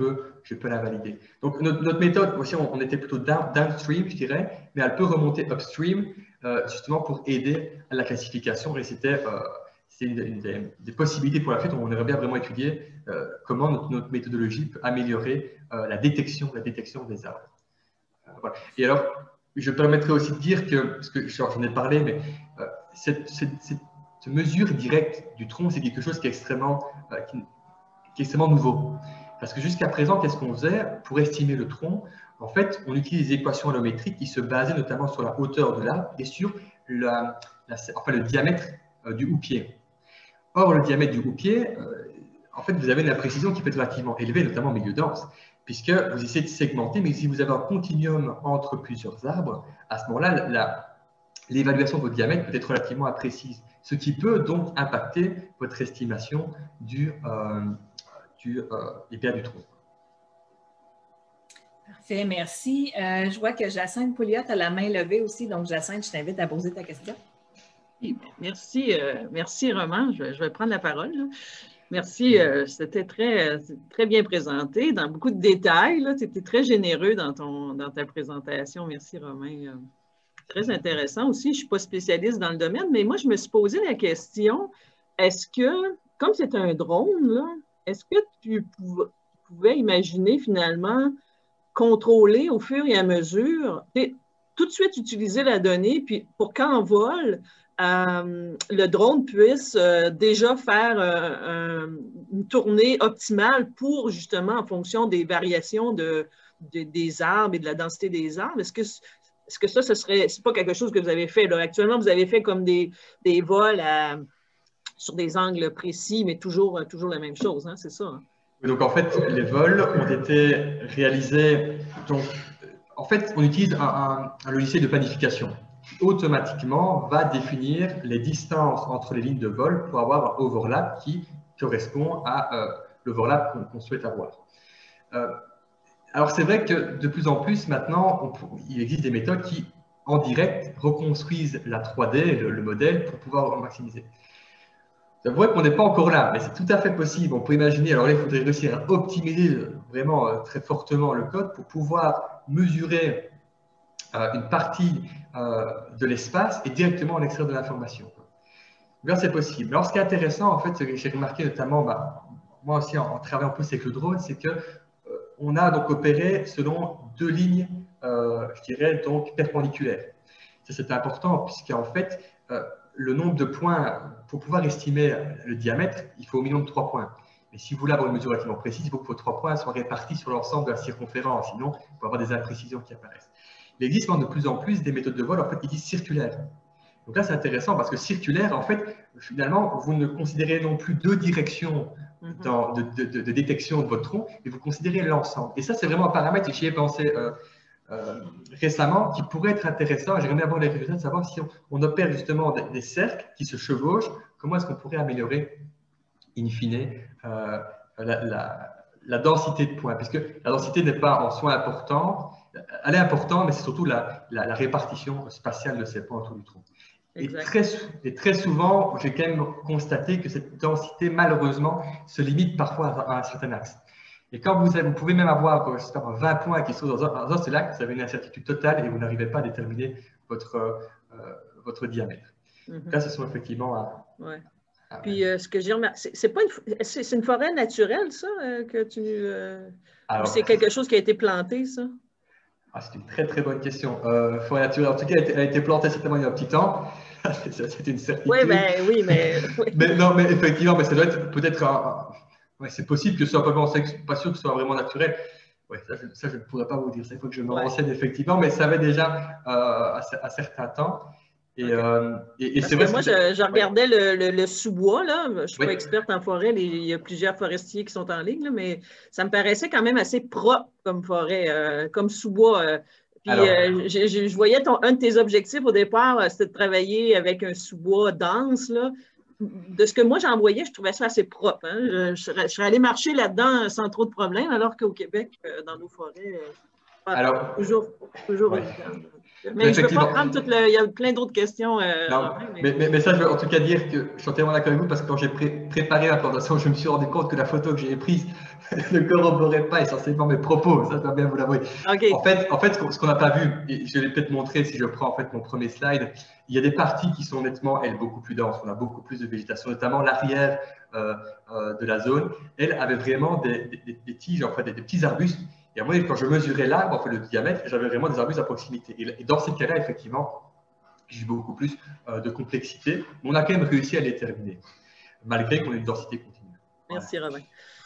je peux l'invalider. Donc, notre, notre méthode, aussi, on, on était plutôt down, downstream, je dirais, mais elle peut remonter upstream, euh, justement pour aider à la classification. Et c'était euh, une, une des, des possibilités pour la suite. On aimerait bien vraiment étudier euh, comment notre, notre méthodologie peut améliorer euh, la détection, la détection des arbres. Euh, voilà. Et alors, je permettrai aussi de dire que, parce que j'en ai parlé, mais euh, cette, cette, cette mesure directe du tronc, c'est quelque chose qui est extrêmement, euh, qui, qui est extrêmement nouveau. Parce que jusqu'à présent, qu'est-ce qu'on faisait pour estimer le tronc? En fait, on utilise des équations allométriques qui se basaient notamment sur la hauteur de l'arbre et sur la, la, enfin, le diamètre euh, du houppier. Or, le diamètre du houppier, euh, en fait, vous avez une imprécision qui peut être relativement élevée, notamment en milieu dense, puisque vous essayez de segmenter, mais si vous avez un continuum entre plusieurs arbres, à ce moment-là, l'évaluation de votre diamètre peut être relativement imprécise, ce qui peut donc impacter votre estimation du, euh, du, euh, des paires du tronc. Parfait, merci. Euh, je vois que Jacinthe Pouliot a la main levée aussi, donc Jacinthe, je t'invite à poser ta question. Merci, euh, merci Roman, je, je vais prendre la parole. Là. Merci, euh, c'était très, très bien présenté, dans beaucoup de détails. Tu étais très généreux dans, ton, dans ta présentation. Merci Romain. Très intéressant aussi. Je ne suis pas spécialiste dans le domaine, mais moi, je me suis posé la question, est-ce que, comme c'est un drone, est-ce que tu pouvais imaginer finalement contrôler au fur et à mesure, tout de suite utiliser la donnée, puis pour qu'en vol, Euh, le drone puisse euh, déjà faire euh, une tournée optimale pour justement en fonction des variations de, de, des arbres et de la densité des arbres. Est-ce que, est-ce que ça, ce serait, c'est pas quelque chose que vous avez fait là? Actuellement, vous avez fait comme des, des vols à, sur des angles précis, mais toujours, toujours la même chose, hein? C'est ça? Hein? Donc en fait, les vols ont été réalisés, donc en fait, on utilise un, un, un logiciel de planification qui automatiquement va définir les distances entre les lignes de vol pour avoir un overlap qui correspond à euh, l'overlap qu'on qu'on souhaite avoir. Euh, alors c'est vrai que de plus en plus maintenant, on, il existe des méthodes qui, en direct, reconstruisent la trois D, le, le modèle, pour pouvoir maximiser. J'avoue qu'on n'est pas encore là, mais c'est tout à fait possible. On peut imaginer, alors là, il faudrait réussir à optimiser vraiment euh, très fortement le code pour pouvoir mesurer euh, une partie euh, de l'espace et directement en extraire de l'information. Là, c'est possible. Alors, ce qui est intéressant, en fait, ce que j'ai remarqué notamment, bah, moi aussi, en, en travaillant un peu avec le drone, c'est que euh, on a donc opéré selon deux lignes, euh, je dirais, donc perpendiculaires. Ça, c'est important, puisqu'en fait, euh, le nombre de points, pour pouvoir estimer le diamètre, il faut au minimum de trois points. Mais si vous voulez avoir une mesure relativement précise, il faut que vos trois points soient répartis sur l'ensemble de la circonférence. Sinon, il peut y avoir des imprécisions qui apparaissent. Il existe de plus en plus des méthodes de vol en fait, qui disent circulaires. Donc là, c'est intéressant parce que circulaire, en fait, finalement, vous ne considérez non plus deux directions dans, de, de, de, de détection de votre tronc, mais vous considérez l'ensemble. Et ça, c'est vraiment un paramètre, j'y ai pensé euh, euh, récemment, qui pourrait être intéressant. J'aimerais bien avoir les résultats de savoir si on, on opère justement des, des cercles qui se chevauchent, comment est-ce qu'on pourrait améliorer, in fine, euh, la, la, la densité de points. Puisque la densité n'est pas en soi importante, elle est importante, mais c'est surtout la, la, la répartition spatiale de ces points autour du tronc. Et très, et très souvent, j'ai quand même constaté que cette densité, malheureusement, se limite parfois à un certain axe. Et quand vous, avez, vous pouvez même avoir, je sais pas, vingt points qui sont dans un, dans un seul axe, vous avez une incertitude totale et vous n'arrivez pas à déterminer votre, euh, votre diamètre. Mm-hmm. Donc là, ce sont effectivement… À, ouais. à, Puis, euh, ce que j'ai remarqué, c'est pas une, c'est une forêt naturelle, ça, euh, que tu… Euh, ou c'est quelque chose qui a été planté, ça? Ah, c'est une très très bonne question. Euh, forêt naturelle, en tout cas, elle a été plantée certainement il y a un petit temps. C'était une certitude. Oui, ben, oui, mais… mais non, mais effectivement, mais ça doit être peut-être… Ouais, c'est possible que ce soit pas bon, pas sûr que ce soit vraiment naturel. Ouais, ça, je, ça, je ne pourrais pas vous dire. Ça, il faut que je me ouais. renseigne effectivement, mais ça avait déjà euh, à, à certains temps. Et, okay. euh, et, et c'est vrai que moi, que je, je regardais ouais. le, le, le sous-bois, là. Je ne suis oui. pas experte en forêt, les, il y a plusieurs forestiers qui sont en ligne, là, mais ça me paraissait quand même assez propre comme forêt, euh, comme sous-bois. Euh, Puis Alors, euh, je, je, je voyais ton, un de tes objectifs au départ, c'était de travailler avec un sous-bois dense, là. De ce que moi j'en voyais, je trouvais ça assez propre. Hein. Je, je, serais, je serais allée marcher là-dedans sans trop de problèmes, alors qu'au Québec, euh, dans nos forêts, euh, Alors, toujours, toujours ouais. évident. Mais je ne veux pas prendre toute le... Il y a plein d'autres questions. Euh, non, Romain, mais... Mais, mais, mais ça, je veux en tout cas dire que je suis entièrement d'accord avec vous parce que quand j'ai pré préparé la présentation, je me suis rendu compte que la photo que j'ai prise ne corroborait pas essentiellement mes propos. Ça, je dois bien vous l'avouer. Okay. En fait, en fait, ce qu'on n'a pas vu, et je vais peut-être montrer si je prends en fait mon premier slide, il y a des parties qui sont nettement, elles, beaucoup plus denses. On a beaucoup plus de végétation, notamment l'arrière euh, euh, de la zone. Elle avait vraiment des, des, des tiges, en fait, des, des petits arbustes. Et moi, quand je mesurais l'arbre, en fait, le diamètre, j'avais vraiment des arbustes à proximité. Et dans ces cas-là, effectivement, j'ai eu beaucoup plus euh, de complexité. Mais on a quand même réussi à les terminer, malgré qu'on ait une densité continue. Merci, voilà. Romain.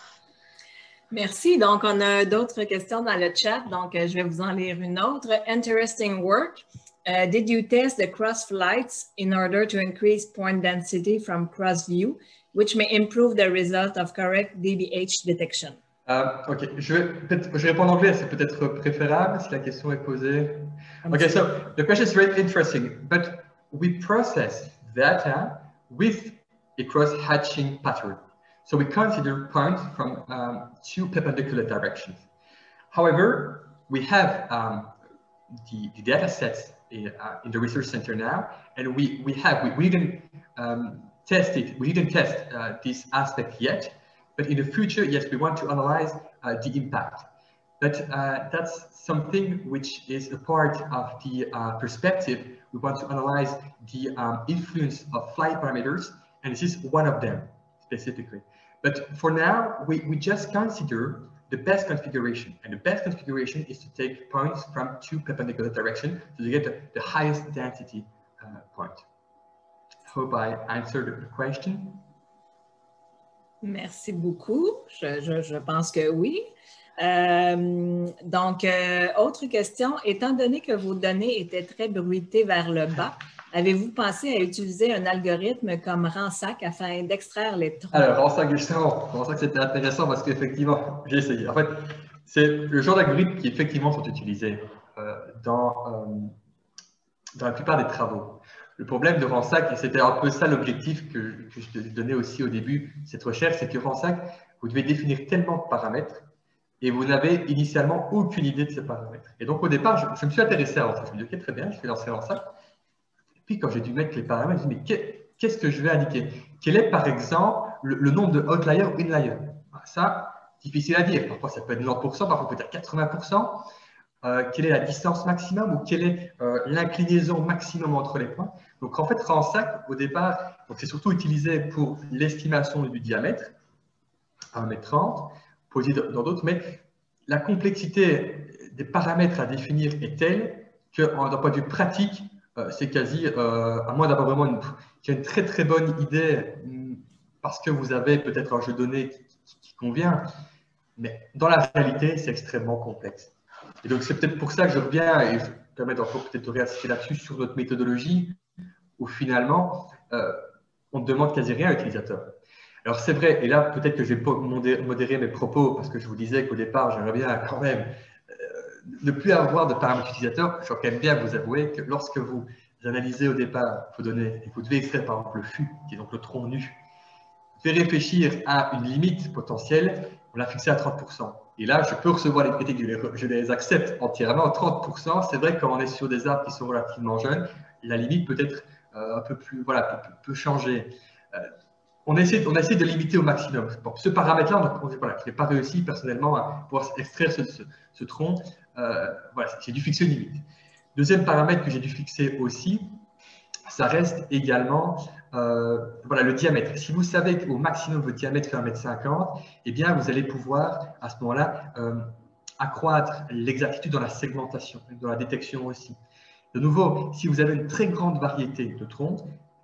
Merci. Donc, on a d'autres questions dans le chat. Donc, je vais vous en lire une autre. Interesting work. Uh, did you test the cross flights in order to increase point density from cross view, which may improve the result of correct D B H detection? Uh, ok, je vais, je vais répondre en anglais, c'est peut-être préférable si la question est posée. Okay, so the question is very interesting, but we process data with a cross-hatching pattern. So we consider points from um, two perpendicular directions. However, we have um, the, the data sets in, uh, in the research center now, and we, we have, we, we didn't um, test it, we didn't test uh, this aspect yet, but in the future, yes, we want to analyze uh, the impact. But uh, that's something which is a part of the uh, perspective. We want to analyze the um, influence of flight parameters, and this is one of them specifically. But for now, we, we just consider the best configuration, and the best configuration is to take points from two perpendicular directions so you get the, the highest density uh, point. Hope I answered the question. Merci beaucoup. Je, je, je pense que oui. Euh, donc, euh, autre question. Étant donné que vos données étaient très bruitées vers le bas, avez-vous pensé à utiliser un algorithme comme Ransack afin d'extraire les troncs? Alors, Ransack, justement, Ransack, c'était intéressant parce qu'effectivement, j'ai essayé. En fait, c'est le genre d'algorithmes qui effectivement sont utilisés euh, dans, euh, dans la plupart des travaux. Le problème de Ransack, et c'était un peu ça l'objectif que, que je te donnais aussi au début de cette recherche, c'est que Ransack, vous devez définir tellement de paramètres et vous n'avez initialement aucune idée de ces paramètres. Et donc, au départ, je, je me suis intéressé à Ransack. Je me suis dit, OK, très bien, je vais lancer Ransack. Et puis, quand j'ai dû mettre les paramètres, je me suis dit, mais qu'est-ce que je vais indiquer? Quel est, par exemple, le, le nombre de outliers ou inliers? Ça, difficile à dire. Parfois, ça peut être quatre-vingts pour cent, parfois peut-être quatre-vingts pour cent. Euh, quelle est la distance maximum ou quelle est euh, l'inclinaison maximum entre les points. Donc, en fait, Ransack, au départ, c'est surtout utilisé pour l'estimation du diamètre, un mètre trente, posé dans d'autres, mais la complexité des paramètres à définir est telle que, d'un point de vue pratique, euh, c'est quasi, euh, à moins d'avoir vraiment une, une très très bonne idée, parce que vous avez peut-être un jeu de données qui, qui, qui convient, mais dans la réalité, c'est extrêmement complexe. Et donc, c'est peut-être pour ça que je reviens, et je me permets d'encore peut-être de réinsister là-dessus, sur notre méthodologie, où finalement, euh, on ne demande quasi rien à l'utilisateur. Alors, c'est vrai, et là, peut-être que je vais modérer mes propos, parce que je vous disais qu'au départ, j'aimerais bien quand même euh, ne plus avoir de paramètres utilisateurs. Je dois quand même bien vous avouer que lorsque vous analysez au départ vos données, et que vous devez extraire par exemple le F U, qui est donc le tronc nu, vous devez réfléchir à une limite potentielle, on l'a fixée à trente pour cent. Et là, je peux recevoir les critiques, je les, je les accepte entièrement. trente pour cent, c'est vrai que quand on est sur des arbres qui sont relativement jeunes, la limite peut être euh, un peu plus, voilà, peut, peut changer. Euh, on, essaie, on essaie de limiter au maximum. Bon, ce paramètre-là, voilà, je n'ai pas réussi personnellement à pouvoir extraire ce, ce, ce tronc. Euh, voilà, j'ai dû fixer une limite. Deuxième paramètre que j'ai dû fixer aussi, ça reste également euh, voilà, le diamètre. Si vous savez qu'au maximum votre diamètre fait un mètre cinquante, eh bien, vous allez pouvoir à ce moment-là euh, accroître l'exactitude dans la segmentation, dans la détection aussi. De nouveau, si vous avez une très grande variété de troncs,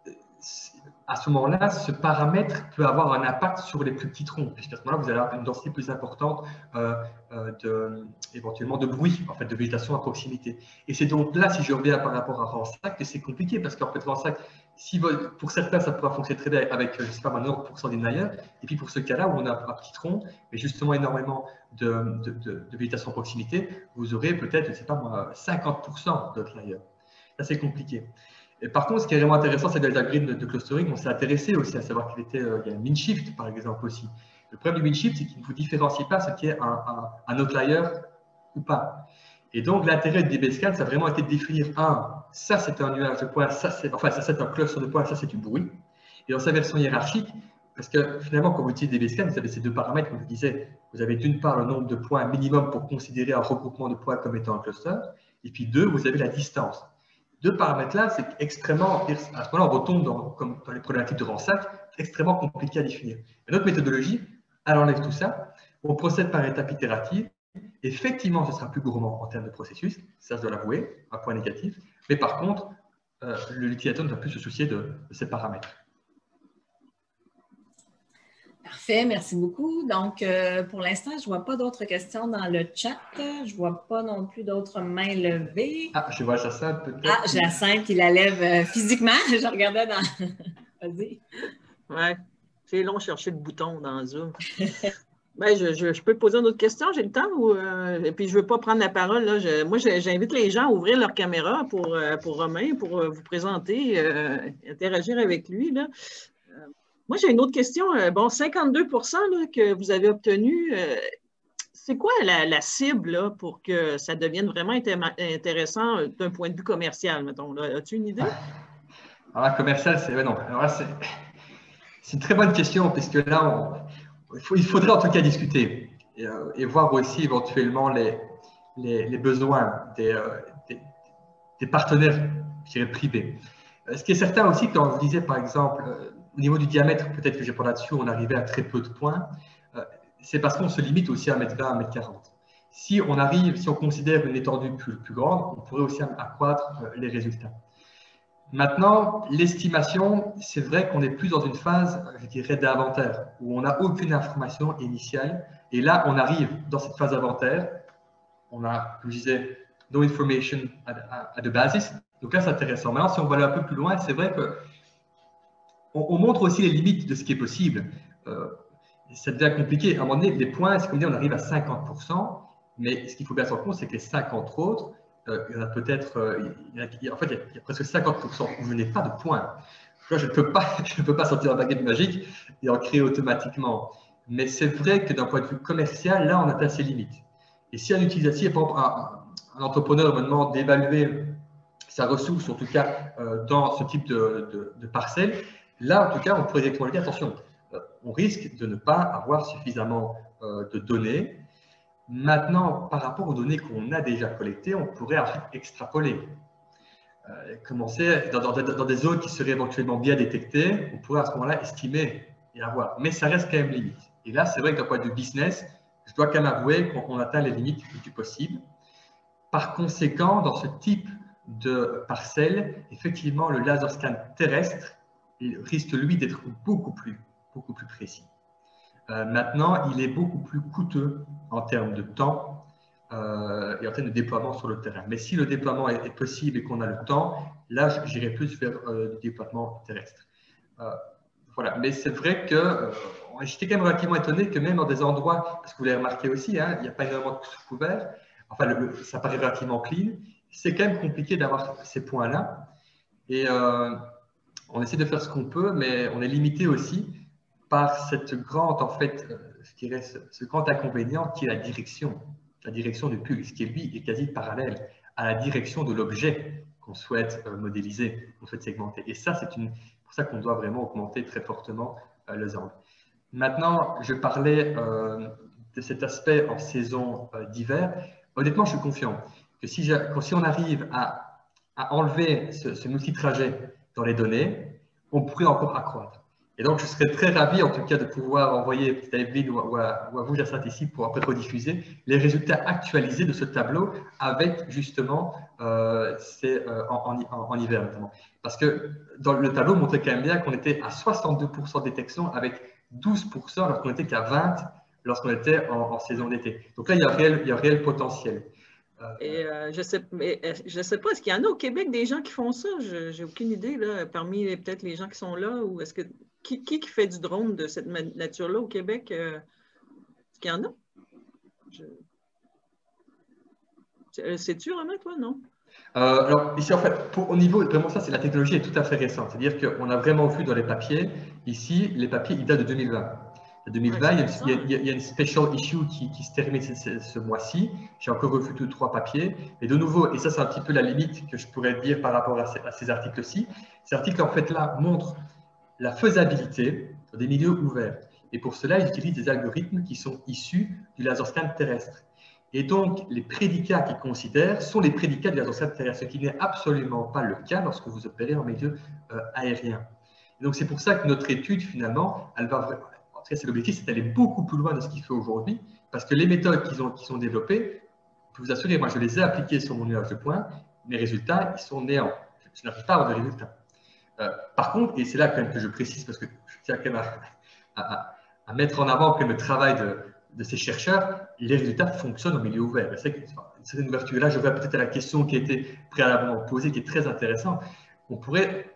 à ce moment-là, ce paramètre peut avoir un impact sur les plus petits troncs, puisqu'à ce moment-là, vous allez avoir une densité plus importante euh, euh, de, éventuellement de bruit, en fait, de végétation à proximité. Et c'est donc là, si je reviens par rapport à Ransack, que c'est compliqué, parce qu'en fait, Ransack, si pour certains, ça pourra fonctionner très bien avec, je ne sais pas, quatre-vingt-dix pour cent d'inliers, et puis pour ce cas-là, où on a un petit tronc, mais justement énormément de, de, de, de végétation à proximité, vous aurez peut-être, je ne sais pas moi, cinquante pour cent d'outliers. Là, c'est compliqué. Et par contre, ce qui est vraiment intéressant, c'est les algorithmes de clustering. On s'est intéressé aussi à savoir qu'il était, euh, il y a un min shift, par exemple, aussi. Le problème du min shift, c'est qu'il ne vous différencie pas ce qui est un, un, un outlier ou pas. Et donc, l'intérêt du D B scan, ça a vraiment été de définir, un, ça c'est un nuage de points, ça c'est enfin, ça, c'est un cluster de points, ça c'est du bruit. Et dans sa version hiérarchique, parce que finalement, quand vous utilisez D B scan, vous avez ces deux paramètres, comme je disais, vous avez d'une part le nombre de points minimum pour considérer un regroupement de points comme étant un cluster, et puis deux, vous avez la distance. Deux paramètres-là, c'est extrêmement, à ce moment-là, on retombe dans, comme dans les problématiques de Rorschach, extrêmement compliqué à définir. Et notre méthodologie, elle enlève tout ça, on procède par étapes itératives. Effectivement, ce sera plus gourmand en termes de processus, ça je dois l'avouer, un point négatif, mais par contre, euh, l'utilisateur ne va plus se soucier de, de ces paramètres. Parfait, merci beaucoup. Donc, euh, pour l'instant, je ne vois pas d'autres questions dans le chat. Je ne vois pas non plus d'autres mains levées. Ah, je vois Jacinthe peut-être. Ah, Jacinthe qui la lève euh, physiquement. Je regardais dans… Vas-y. Oui, c'est long chercher le bouton dans Zoom. Ben, je, je, je peux poser une autre question, j'ai le temps? Ou, euh, et puis, je ne veux pas prendre la parole. Là. Je, moi, j'invite les gens à ouvrir leur caméra pour, euh, pour Romain, pour euh, vous présenter, euh, interagir avec lui. Là. Euh, moi, j'ai une autre question. Euh, bon, cinquante-deux pour cent là, que vous avez obtenu, euh, c'est quoi la, la cible là, pour que ça devienne vraiment intéressant d'un point de vue commercial, mettons? As-tu une idée? Alors, la commerciale, c'est… Ouais, non. Alors là, c'est une très bonne question, puisque là, on… Il, faut, il faudrait en tout cas discuter et, euh, et voir aussi éventuellement les, les, les besoins des, euh, des, des partenaires, je dirais, privés. Euh, ce qui est certain aussi, quand je disais par exemple, euh, au niveau du diamètre, peut-être que j'ai pas là-dessus, on arrivait à très peu de points, euh, c'est parce qu'on se limite aussi à un mètre vingt, un mètre quarante. Si on arrive, si on considère une étendue plus, plus grande, on pourrait aussi accroître euh, les résultats. Maintenant, l'estimation, c'est vrai qu'on est plus dans une phase, je dirais, d'inventaire, où on n'a aucune information initiale. Et là, on arrive dans cette phase d'inventaire. On a, comme je disais, no information at the basis. Donc là, c'est intéressant. Maintenant, si on va aller un peu plus loin, c'est vrai que on, on montre aussi les limites de ce qui est possible. Euh, ça devient compliqué. À un moment donné, les points, c'est comme dire, on arrive à cinquante pour cent. Mais ce qu'il faut bien se rendre compte, c'est que les cinquante autres, Euh, il y en a peut-être, euh, en fait, il y a presque cinquante pour cent où je n'ai pas de points. Là, je ne peux pas, je ne peux pas sortir un baguette magique et en créer automatiquement. Mais c'est vrai que d'un point de vue commercial, là, on atteint ses limites. Et si un utilisateur, par exemple, un, un entrepreneur me demande d'évaluer sa ressource, en tout cas euh, dans ce type de, de, de parcelle, là, en tout cas, on pourrait directement lui dire attention, euh, on risque de ne pas avoir suffisamment euh, de données. Maintenant, par rapport aux données qu'on a déjà collectées, on pourrait ensuite extrapoler. Euh, commencer dans, dans, dans des zones qui seraient éventuellement bien détectées, on pourrait à ce moment-là estimer et avoir. Mais ça reste quand même limite. Et là, c'est vrai que d'un point de vue business, je dois quand même avouer qu'on atteint les limites du possible. Par conséquent, dans ce type de parcelle, effectivement, le laser scan terrestre il risque, lui, d'être beaucoup plus, beaucoup plus précis. Euh, maintenant, il est beaucoup plus coûteux en termes de temps euh, et en termes de déploiement sur le terrain. Mais si le déploiement est, est possible et qu'on a le temps, là, j'irai plus vers euh, du déploiement terrestre. Euh, voilà. Mais c'est vrai que euh, j'étais quand même relativement étonné que même dans des endroits, parce que vous l'avez remarqué aussi, hein, il n'y a pas énormément de sous-couverts, enfin, le, le, ça paraît relativement clean, c'est quand même compliqué d'avoir ces points-là. Et euh, on essaie de faire ce qu'on peut, mais on est limité aussi par cette grande, en fait, euh, je dirais, ce, ce grand inconvénient qui est la direction, la direction du pulse, qui lui est quasi parallèle à la direction de l'objet qu'on souhaite euh, modéliser, qu'on souhaite segmenter. Et ça, c'est pour ça qu'on doit vraiment augmenter très fortement euh, les angles. Maintenant, je parlais euh, de cet aspect en saison euh, d'hiver. Honnêtement, je suis confiant que si, si on arrive à, à enlever ce, ce multitrajet dans les données, on pourrait encore accroître. Et donc, je serais très ravi, en tout cas, de pouvoir envoyer peut-être à Evelyne ou, ou, à, ou à vous, Jacinthe, ici, pour après rediffuser les résultats actualisés de ce tableau avec, justement, euh, c'est euh, en, en, en hiver, notamment. Parce que dans le tableau montrait quand même bien qu'on était à soixante-deux pour cent de détection avec douze pour cent lorsqu'on était qu'à vingt pour cent lorsqu'on était en, en saison d'été. Donc là, il y a un réel, il y a un réel potentiel. Euh, Et euh, je ne sais, je sais pas, est-ce qu'il y en a au Québec des gens qui font ça? Je n'ai aucune idée, là, parmi peut-être les gens qui sont là, ou est-ce que Qui, qui fait du drone de cette nature-là au Québec? Euh, est-ce qu'il y en a? Je... Sais-tu, Romain, toi, non? Euh, alors, ici, en fait, pour, au niveau, vraiment ça, c'est la technologie est tout à fait récente. C'est-à-dire qu'on a vraiment vu dans les papiers, ici, les papiers, ils datent de deux mille vingt. deux mille vingt, il y a, il y a, il y a une special issue qui, qui se termine ce, ce, ce mois-ci. J'ai encore refait tous trois papiers. Et de nouveau, et ça c'est un petit peu la limite que je pourrais dire par rapport à ces, à ces articles-ci, ces articles en fait là montrent la faisabilité des milieux ouverts. Et pour cela, ils utilisent des algorithmes qui sont issus du laser scan terrestre. Et donc, les prédicats qu'ils considèrent sont les prédicats du laser scan terrestre, ce qui n'est absolument pas le cas lorsque vous opérez en milieu euh, aérien. Et donc, c'est pour ça que notre étude, finalement, elle va vraiment, en tout cas, c'est l'objectif, c'est d'aller beaucoup plus loin de ce qu'il fait aujourd'hui, parce que les méthodes qu'ils ont, qui sont développées, je peux vous assurer, moi, je les ai appliquées sur mon nuage de points, mes résultats, ils sont néants. Je n'arrive pas à avoir de résultats. Euh, par contre, et c'est là quand même que je précise, parce que je tiens quand même à, à, à mettre en avant que le travail de, de ces chercheurs, les résultats fonctionnent au milieu ouvert. C'est que cette ouverture-là, je vois peut-être à la question qui a été préalablement posée, qui est très intéressante. On pourrait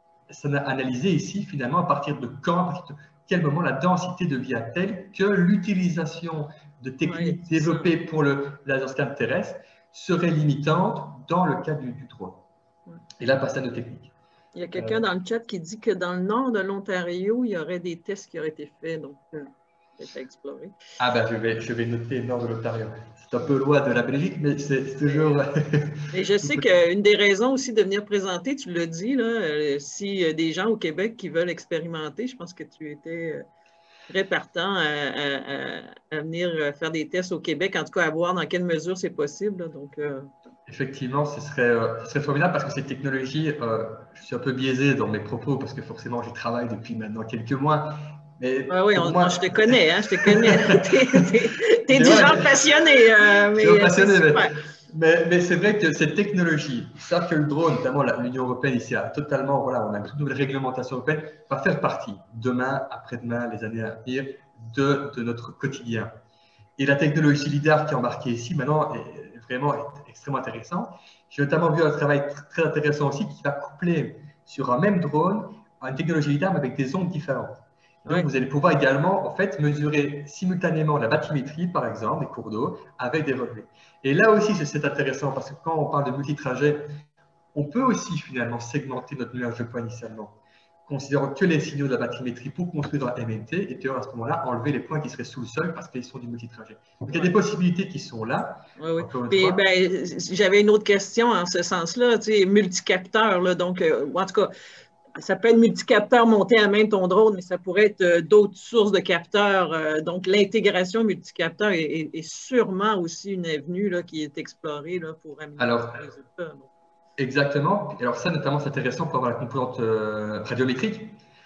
analyser ici, finalement, à partir de quand, à partir de quel moment la densité devient telle que l'utilisation de techniques oui, développées ça. pour le laser scan terrestre serait limitante dans le cas du, du drone. Oui. Et là, passe à nos techniques. Il y a quelqu'un euh, dans le chat qui dit que dans le nord de l'Ontario, il y aurait des tests qui auraient été faits, donc euh, c'est à explorer. Ah ben, je vais, je vais noter le nord de l'Ontario. C'est un peu loin de la Belgique, mais c'est toujours… Et je sais qu'une des raisons aussi de venir présenter, tu l'as dit, là, euh, si euh, des gens au Québec qui veulent expérimenter, je pense que tu étais euh, très partant à, à, à, à venir faire des tests au Québec, en tout cas à voir dans quelle mesure c'est possible. Là, donc, euh, effectivement, ce serait, euh, ce serait formidable parce que ces technologies, euh, je suis un peu biaisé dans mes propos parce que forcément, j'y travaille depuis maintenant quelques mois. Mais ah oui, on, moi... je te connais, hein, je te connais. Tu es du genre passionné. Euh, mais, passionné, mais, mais, mais c'est vrai que ces technologies, ça que le drone, notamment l'Union européenne ici, a totalement, voilà, on a une toute nouvelle réglementation européenne, va faire partie demain, après-demain, les années à venir, de, de notre quotidien. Et la technologie LiDAR qui est embarquée ici, maintenant, est vraiment extrêmement intéressant. J'ai notamment vu un travail très intéressant aussi qui va coupler sur un même drone une technologie LiDAR avec des ondes différentes. Donc, oui. vous allez pouvoir également en fait, mesurer simultanément la bathymétrie, par exemple, des cours d'eau, avec des relevés. Et là aussi, c'est intéressant parce que quand on parle de multitrajet, on peut aussi finalement segmenter notre nuage de points initialement, considérant que les signaux de la bathymétrie pour construire un M N T et puis à ce moment-là, enlever les points qui seraient sous le sol parce qu'ils sont du multitrajet. Donc, il y a des possibilités qui sont là. Oui, oui. Ben, j'avais une autre question en ce sens-là, tu sais, multicapteur, là, donc, euh, en tout cas, ça peut être multicapteur monté à main de ton drone, mais ça pourrait être euh, d'autres sources de capteurs. Euh, donc, l'intégration multicapteur est, est, est sûrement aussi une avenue là, qui est explorée là, pour améliorer Alors, les résultats. Donc. Exactement. Et alors ça, notamment, c'est intéressant pour avoir la composante euh, radiométrique.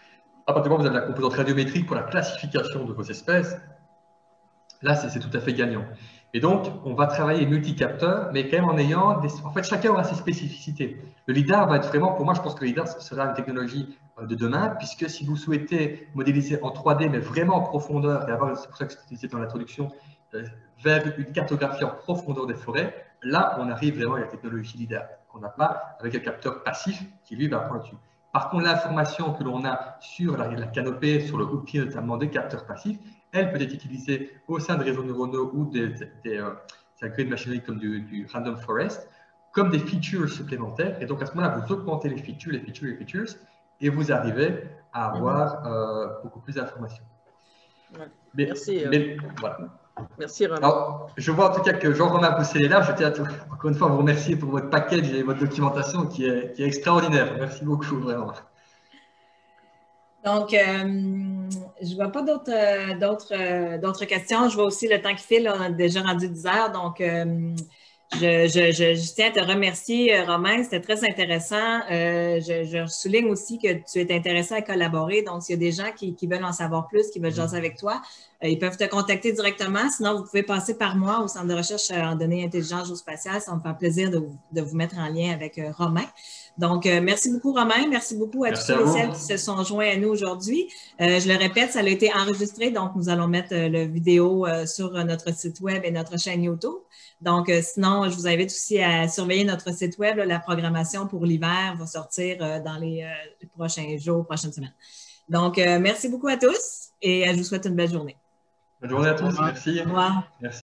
À partir du moment où vous avez la composante radiométrique pour la classification de vos espèces, là, c'est tout à fait gagnant. Et donc, on va travailler multicapteurs, mais quand même en ayant… Des, en fait, chacun aura ses spécificités. Le LiDAR va être vraiment… Pour moi, je pense que le LiDAR sera une technologie de demain, puisque si vous souhaitez modéliser en trois D, mais vraiment en profondeur, et avoir, c'est pour ça que je disais dans l'introduction, euh, vers une cartographie en profondeur des forêts, là, on arrive vraiment à la technologie LiDAR, qu'on n'a pas avec un capteur passif qui, lui, va pointu. Par contre, l'information que l'on a sur la, la canopée, sur le hookpied notamment des capteurs passifs, elle peut être utilisée au sein de réseaux neuronaux ou des, des, des euh, algorithmes de machinerie comme du, du Random Forest, comme des features supplémentaires. Et donc, à ce moment-là, vous augmentez les features, les features, les features, et vous arrivez à avoir euh, beaucoup plus d'informations. Ouais. Merci. Mais, euh... voilà. Merci, Romain. Alors, je vois en tout cas que Jean-Romain Pousset est là. Je tiens à, encore une fois à vous remercier pour votre package et votre documentation qui est, qui est extraordinaire. Merci beaucoup, vraiment. Donc, euh, je ne vois pas d'autres euh, euh, questions. Je vois aussi le temps qui file. On a déjà rendu dix heures. Donc, euh, je, je, je, je tiens à te remercier, Romain. C'était très intéressant. Euh, je, je souligne aussi que tu es intéressé à collaborer. Donc, s'il y a des gens qui, qui veulent en savoir plus, qui veulent jaser avec toi, euh, ils peuvent te contacter directement. Sinon, vous pouvez passer par moi au Centre de recherche en données intelligentes géospatiales. Ça va me faire plaisir de vous, de vous mettre en lien avec euh, Romain. Donc, euh, merci beaucoup, Romain. Merci beaucoup à merci tous à et celles qui se sont joints à nous aujourd'hui. Euh, je le répète, ça a été enregistré, donc nous allons mettre euh, la vidéo euh, sur notre site web et notre chaîne YouTube. Donc, euh, sinon, je vous invite aussi à surveiller notre site web. Là, la programmation pour l'hiver va sortir euh, dans les, euh, les prochains jours, prochaines semaines. Donc, euh, merci beaucoup à tous et euh, je vous souhaite une belle journée. Bonne journée à tous. Merci. Au revoir. Merci.